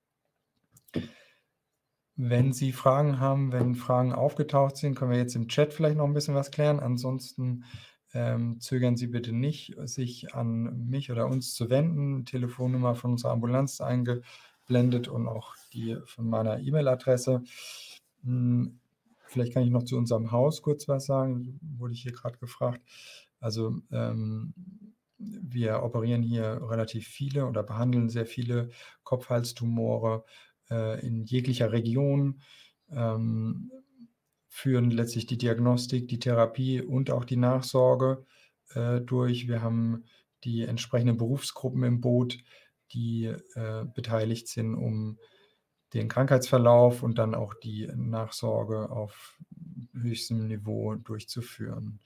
Wenn Sie Fragen haben, wenn Fragen aufgetaucht sind, können wir jetzt im Chat vielleicht noch ein bisschen was klären. Ansonsten ähm, zögern Sie bitte nicht, sich an mich oder uns zu wenden. Telefonnummer von unserer Ambulanz eingeblendet und auch die von meiner E-Mail-Adresse. Hm, Vielleicht kann ich noch zu unserem Haus kurz was sagen, wurde ich hier gerade gefragt. Also ähm, wir operieren hier relativ viele oder behandeln sehr viele Kopf-Hals-Tumore äh, in jeglicher Region, ähm, führen letztlich die Diagnostik, die Therapie und auch die Nachsorge äh, durch. Wir haben die entsprechenden Berufsgruppen im Boot, die äh, beteiligt sind, um den Krankheitsverlauf und dann auch die Nachsorge auf höchstem Niveau durchzuführen.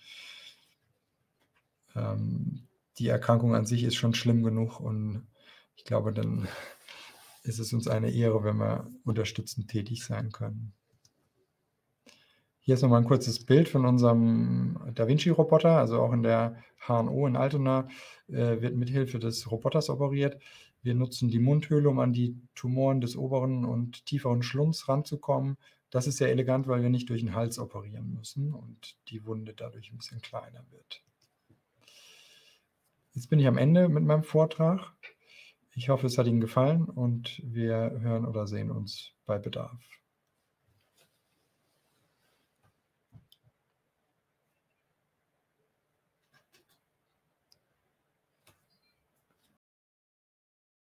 Ähm, die Erkrankung an sich ist schon schlimm genug und ich glaube, dann ist es uns eine Ehre, wenn wir unterstützend tätig sein können. Hier ist nochmal ein kurzes Bild von unserem Da Vinci-Roboter, also auch in der H N O in Altona äh, wird mithilfe des Roboters operiert. Wir nutzen die Mundhöhle, um an die Tumoren des oberen und tieferen Schlunds ranzukommen. Das ist sehr elegant, weil wir nicht durch den Hals operieren müssen und die Wunde dadurch ein bisschen kleiner wird. Jetzt bin ich am Ende mit meinem Vortrag. Ich hoffe, es hat Ihnen gefallen und wir hören oder sehen uns bei Bedarf.